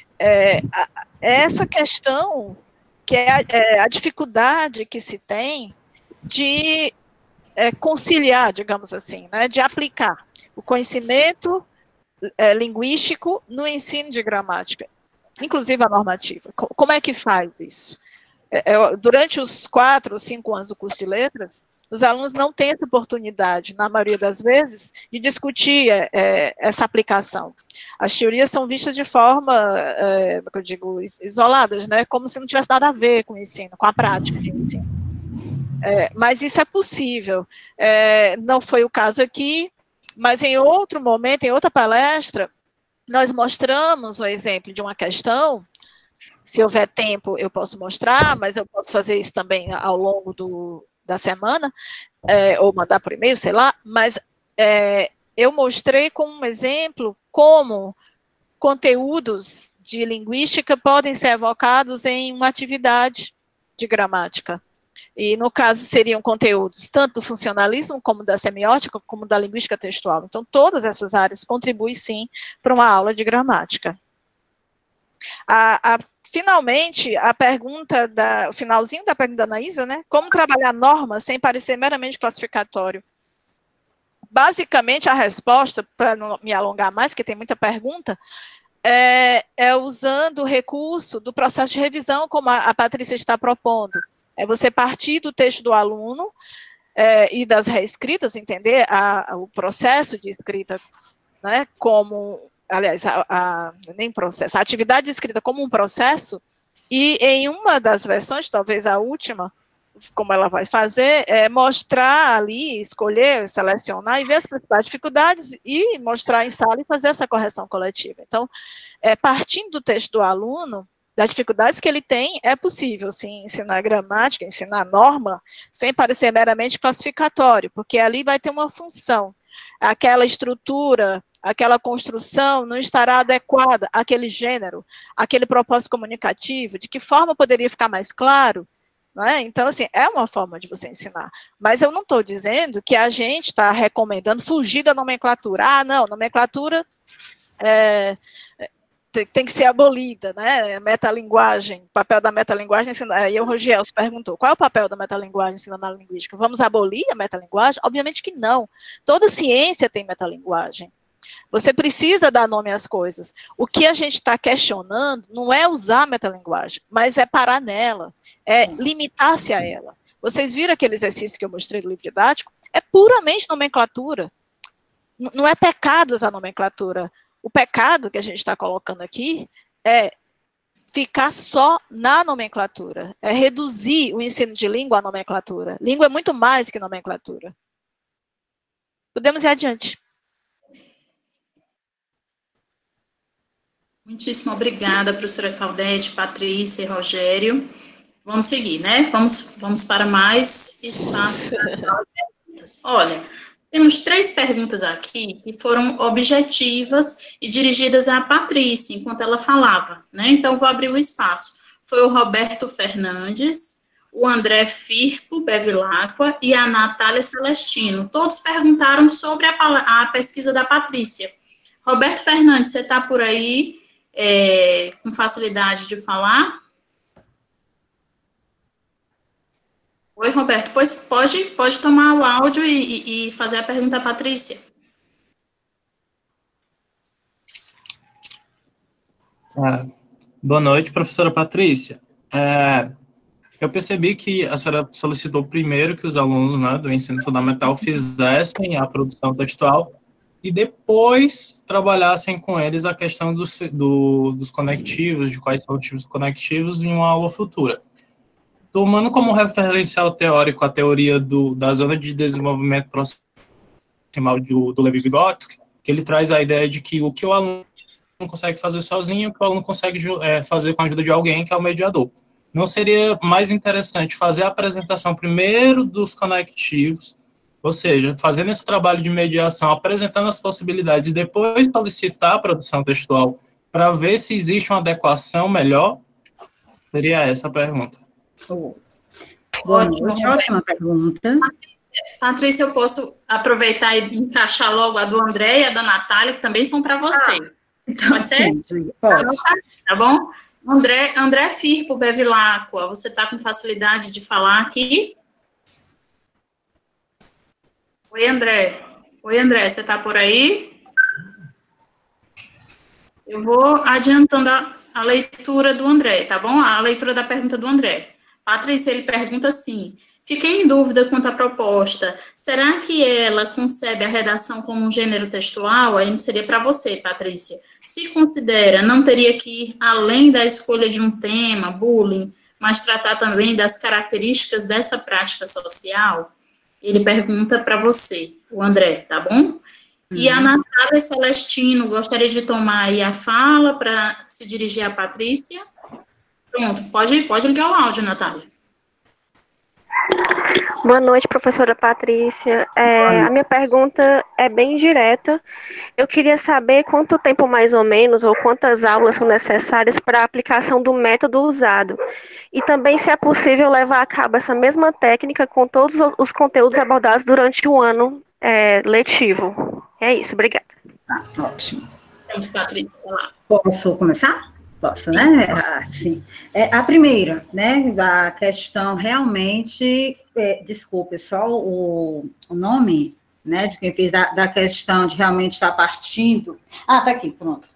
Essa questão, que é a dificuldade que se tem de conciliar, digamos assim, né, de aplicar o conhecimento linguístico no ensino de gramática, inclusive a normativa. Como é que faz isso? Durante os 4 ou 5 anos do curso de letras, os alunos não têm essa oportunidade, na maioria das vezes, de discutir essa aplicação. As teorias são vistas de forma, eu digo, isoladas, né, como se não tivesse nada a ver com o ensino, com a prática de ensino. Mas isso é possível. Não foi o caso aqui, mas em outro momento, em outra palestra, nós mostramos o exemplo de uma questão. Se houver tempo, eu posso mostrar, mas eu posso fazer isso também ao longo da semana, ou mandar por e-mail, sei lá, mas eu mostrei como um exemplo como conteúdos de linguística podem ser evocados em uma atividade de gramática. E, no caso, seriam conteúdos tanto do funcionalismo, como da semiótica, como da linguística textual. Então, todas essas áreas contribuem, sim, para uma aula de gramática. Finalmente, o finalzinho da pergunta da Anaísa, né? Como trabalhar normas sem parecer meramente classificatório? Basicamente, a resposta, para não me alongar mais, que tem muita pergunta, é usando o recurso do processo de revisão, como a Patrícia está propondo. É você partir do texto do aluno e das reescritas, entender o processo de escrita, né, como... Aliás, nem processo, a atividade de escrita como um processo, e em uma das versões, talvez a última, como ela vai fazer, mostrar ali, escolher, selecionar e ver as principais dificuldades e mostrar em sala e fazer essa correção coletiva. Então, partindo do texto do aluno, das dificuldades que ele tem, é possível, sim, ensinar gramática, ensinar norma, sem parecer meramente classificatório, porque ali vai ter uma função. Aquela estrutura, aquela construção não estará adequada àquele gênero, àquele propósito comunicativo, de que forma poderia ficar mais claro, não é? Então, assim, é uma forma de você ensinar. Mas eu não estou dizendo que a gente está recomendando fugir da nomenclatura. Ah, não, nomenclatura tem que ser abolida, né? Metalinguagem, o papel da metalinguagem, aí o Rogel se perguntou, qual é o papel da metalinguagem ensinando a linguística? Vamos abolir a metalinguagem? Obviamente que não. Toda ciência tem metalinguagem. Você precisa dar nome às coisas. O que a gente está questionando não é usar a metalinguagem, mas é parar nela, é limitar-se a ela. Vocês viram aquele exercício que eu mostrei do livro didático? É puramente nomenclatura. Não é pecado usar nomenclatura. O pecado que a gente está colocando aqui é ficar só na nomenclatura, é reduzir o ensino de língua à nomenclatura. Língua é muito mais que nomenclatura. Podemos ir adiante. Muitíssimo obrigada, professora Claudete, Patrícia e Rogério. Vamos seguir, né? Vamos para mais espaço para perguntas. Olha, temos 3 perguntas aqui que foram objetivas e dirigidas à Patrícia, enquanto ela falava, né? Então, vou abrir o espaço. Foi o Roberto Fernandes, o André Firpo Bevilacqua e a Natália Celestino. Todos perguntaram sobre a pesquisa da Patrícia. Roberto Fernandes, você está por aí com facilidade de falar? Oi, Roberto, pois pode tomar o áudio e fazer a pergunta à Patrícia. Boa noite, professora Patrícia. Eu percebi que a senhora solicitou primeiro que os alunos, né, do ensino fundamental fizessem a produção textual e depois trabalhassem com eles a questão dos conectivos, de quais são os tipos conectivos em uma aula futura. Tomando como referencial teórico a teoria da zona de desenvolvimento proximal do Levi-Vygotsky, que ele traz a ideia de que o que o aluno não consegue fazer sozinho, o que o aluno consegue fazer com a ajuda de alguém, que é o mediador. Não seria mais interessante fazer a apresentação primeiro dos conectivos, ou seja, fazendo esse trabalho de mediação, apresentando as possibilidades e depois solicitar a produção textual para ver se existe uma adequação melhor? Seria essa a pergunta. Boa noite, ótima pergunta. Patrícia, eu posso aproveitar e encaixar logo a do André e a da Natália, que também são para você. Então, Pode ser? Sim, pode. Tá bom? André Firpo Bevilacqua, você está com facilidade de falar aqui? Oi, André. Oi, André, você está por aí? Eu vou adiantando a leitura do André, tá bom? A leitura da pergunta do André. Patrícia, ele pergunta assim: fiquei em dúvida quanto à proposta. Será que ela concebe a redação como um gênero textual? Aí seria para você, Patrícia. Se considera, não teria que ir além da escolha de um tema, bullying, mas tratar também das características dessa prática social? Ele pergunta para você, o André, tá bom? E a Natália Celestino gostaria de tomar aí a fala para se dirigir à Patrícia. Pronto, pode ligar o áudio, Natália. Boa noite, professora Patrícia. A minha pergunta é bem direta. Eu queria saber quanto tempo mais ou menos, ou quantas aulas são necessárias para a aplicação do método usado. E também se é possível levar a cabo essa mesma técnica com todos os conteúdos abordados durante o ano letivo. É isso, obrigada. Ótimo. Patrícia, lá. Posso começar? Posso, né? Sim. A primeira, né, da questão realmente, desculpe, só o nome, né, de quem fez da questão de realmente estar partindo. Tá aqui, pronto.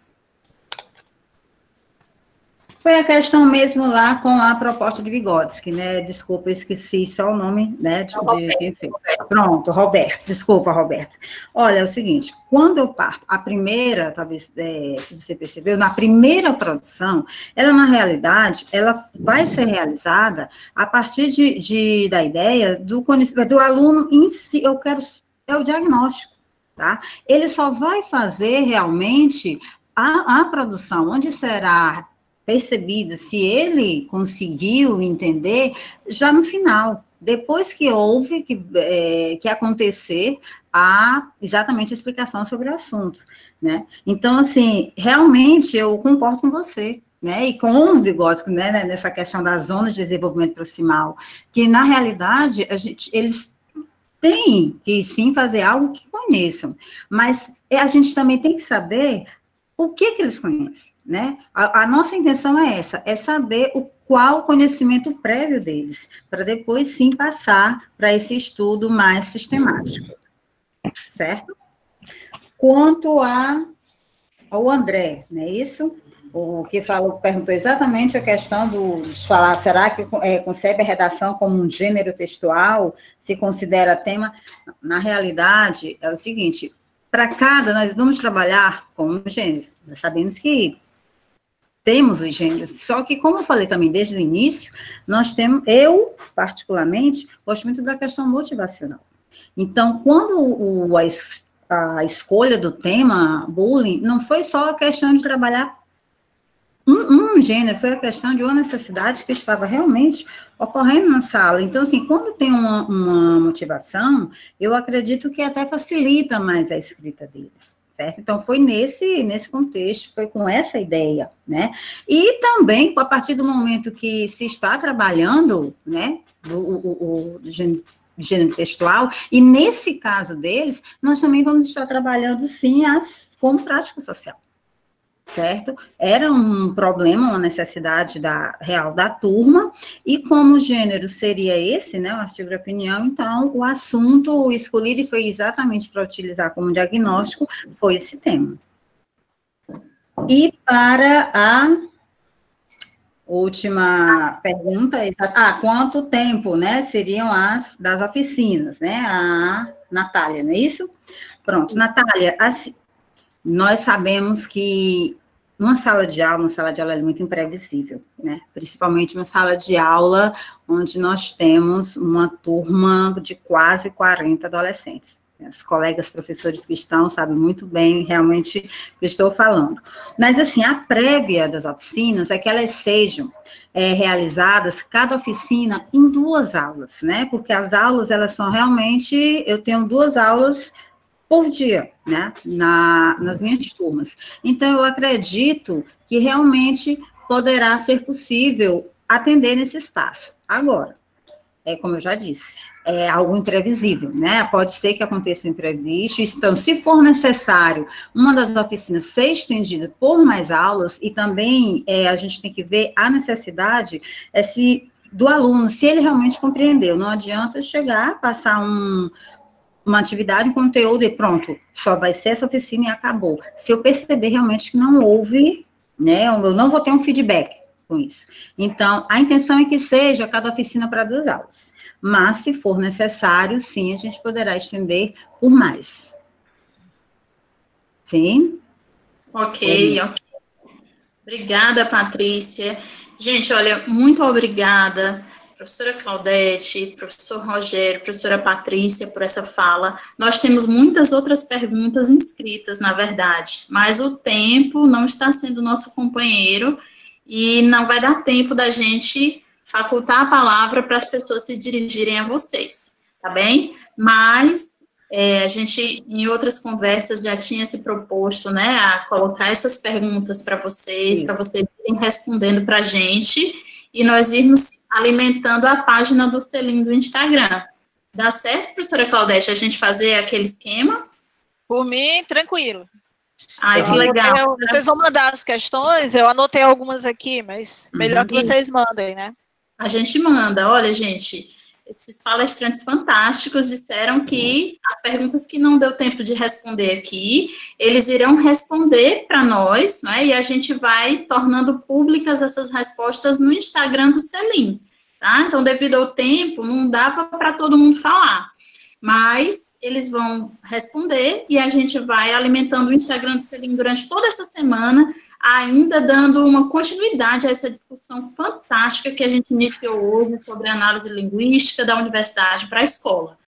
Foi a questão mesmo lá com a proposta de Vygotsky, né? Desculpa, eu esqueci só o nome, né, de quem fez. Pronto, Roberto. Desculpa, Roberto. Olha, é o seguinte, quando eu parto, a primeira, talvez, se você percebeu, na primeira produção, ela, na realidade, ela vai ser realizada a partir da ideia do conhecimento do aluno em si. É o diagnóstico, tá? Ele só vai fazer realmente a produção, onde será percebida, se ele conseguiu entender, já no final, depois que houve que acontecer exatamente a explicação sobre o assunto, né? Então, assim, realmente eu concordo com você, né? E com o Vygotsky, né, nessa questão das zonas de desenvolvimento proximal, que, na realidade, eles têm que, sim, fazer algo que conheçam, mas a gente também tem que saber o que eles conhecem, né? A nossa intenção é essa, é saber qual o conhecimento prévio deles, para depois, sim, passar para esse estudo mais sistemático, certo? Quanto ao André, não é isso? O que perguntou exatamente a questão de falar, será que concebe a redação como um gênero textual, se considera tema? Na realidade, é o seguinte, para nós vamos trabalhar com um gênero. Nós sabemos que temos os gêneros, só que, como eu falei também desde o início, eu, particularmente, gosto muito da questão motivacional. Então, quando a escolha do tema bullying, não foi só a questão de trabalhar um gênero, foi a questão de uma necessidade que estava realmente ocorrendo na sala. Então, assim, quando tem uma motivação, eu acredito que até facilita mais a escrita deles. Certo? Então, foi nesse contexto, foi com essa ideia, né? E também, a partir do momento que se está trabalhando, né, o gênero textual, e nesse caso deles, nós também vamos estar trabalhando, sim, como prática social, certo? Era um problema, uma necessidade real da turma, e como o gênero seria esse, né, o artigo de opinião, então, o assunto escolhido, e foi exatamente para utilizar como diagnóstico, foi esse tema. E para a última pergunta, quanto tempo, né, seriam das oficinas, né, a Natália, não é isso? Pronto, Natália, assim, nós sabemos que uma sala de aula é muito imprevisível, né? Principalmente uma sala de aula onde nós temos uma turma de quase 40 adolescentes. Os colegas professores que estão sabem muito bem realmente o que eu estou falando. Mas, assim, a prévia das oficinas é que elas sejam realizadas, cada oficina, em 2 aulas, né? Porque as aulas, elas são realmente, eu tenho 2 aulas por dia, né, nas minhas turmas. Então, eu acredito que realmente poderá ser possível atender nesse espaço. Agora, como eu já disse, é algo imprevisível, né? Pode ser que aconteça um imprevisto. Então, se for necessário uma das oficinas ser estendida por mais aulas, e também a gente tem que ver a necessidade do aluno, se ele realmente compreendeu. Não adianta chegar, passar uma atividade, um conteúdo e pronto, só vai ser essa oficina e acabou. Se eu perceber realmente que não houve, né, eu não vou ter um feedback com isso. Então, a intenção é que seja cada oficina para 2 aulas. Mas, se for necessário, sim, a gente poderá estender por mais. Sim? Ok. Obrigada, Patrícia. Gente, olha, muito obrigada, professora Claudete, professor Rogério, professora Patrícia, por essa fala. Nós temos muitas outras perguntas inscritas, na verdade, mas o tempo não está sendo nosso companheiro e não vai dar tempo da gente facultar a palavra para as pessoas se dirigirem a vocês, tá bem? Mas a gente, em outras conversas, já tinha se proposto, né, a colocar essas perguntas para vocês irem respondendo para a gente, e nós irmos alimentando a página do Selim do Instagram. Dá certo, professora Claudete, a gente fazer aquele esquema? Por mim, tranquilo. Ai, que legal. Vocês vão mandar as questões, eu anotei algumas aqui, mas melhor que vocês mandem, né? A gente manda. Olha, gente, esses palestrantes fantásticos disseram que as perguntas que não deu tempo de responder aqui, eles irão responder para nós, né? E a gente vai tornando públicas essas respostas no Instagram do Selim, tá? Então, devido ao tempo, não dava para todo mundo falar. Mas eles vão responder e a gente vai alimentando o Instagram do Selim durante toda essa semana, ainda dando uma continuidade a essa discussão fantástica que a gente iniciou hoje sobre análise linguística da universidade para a escola.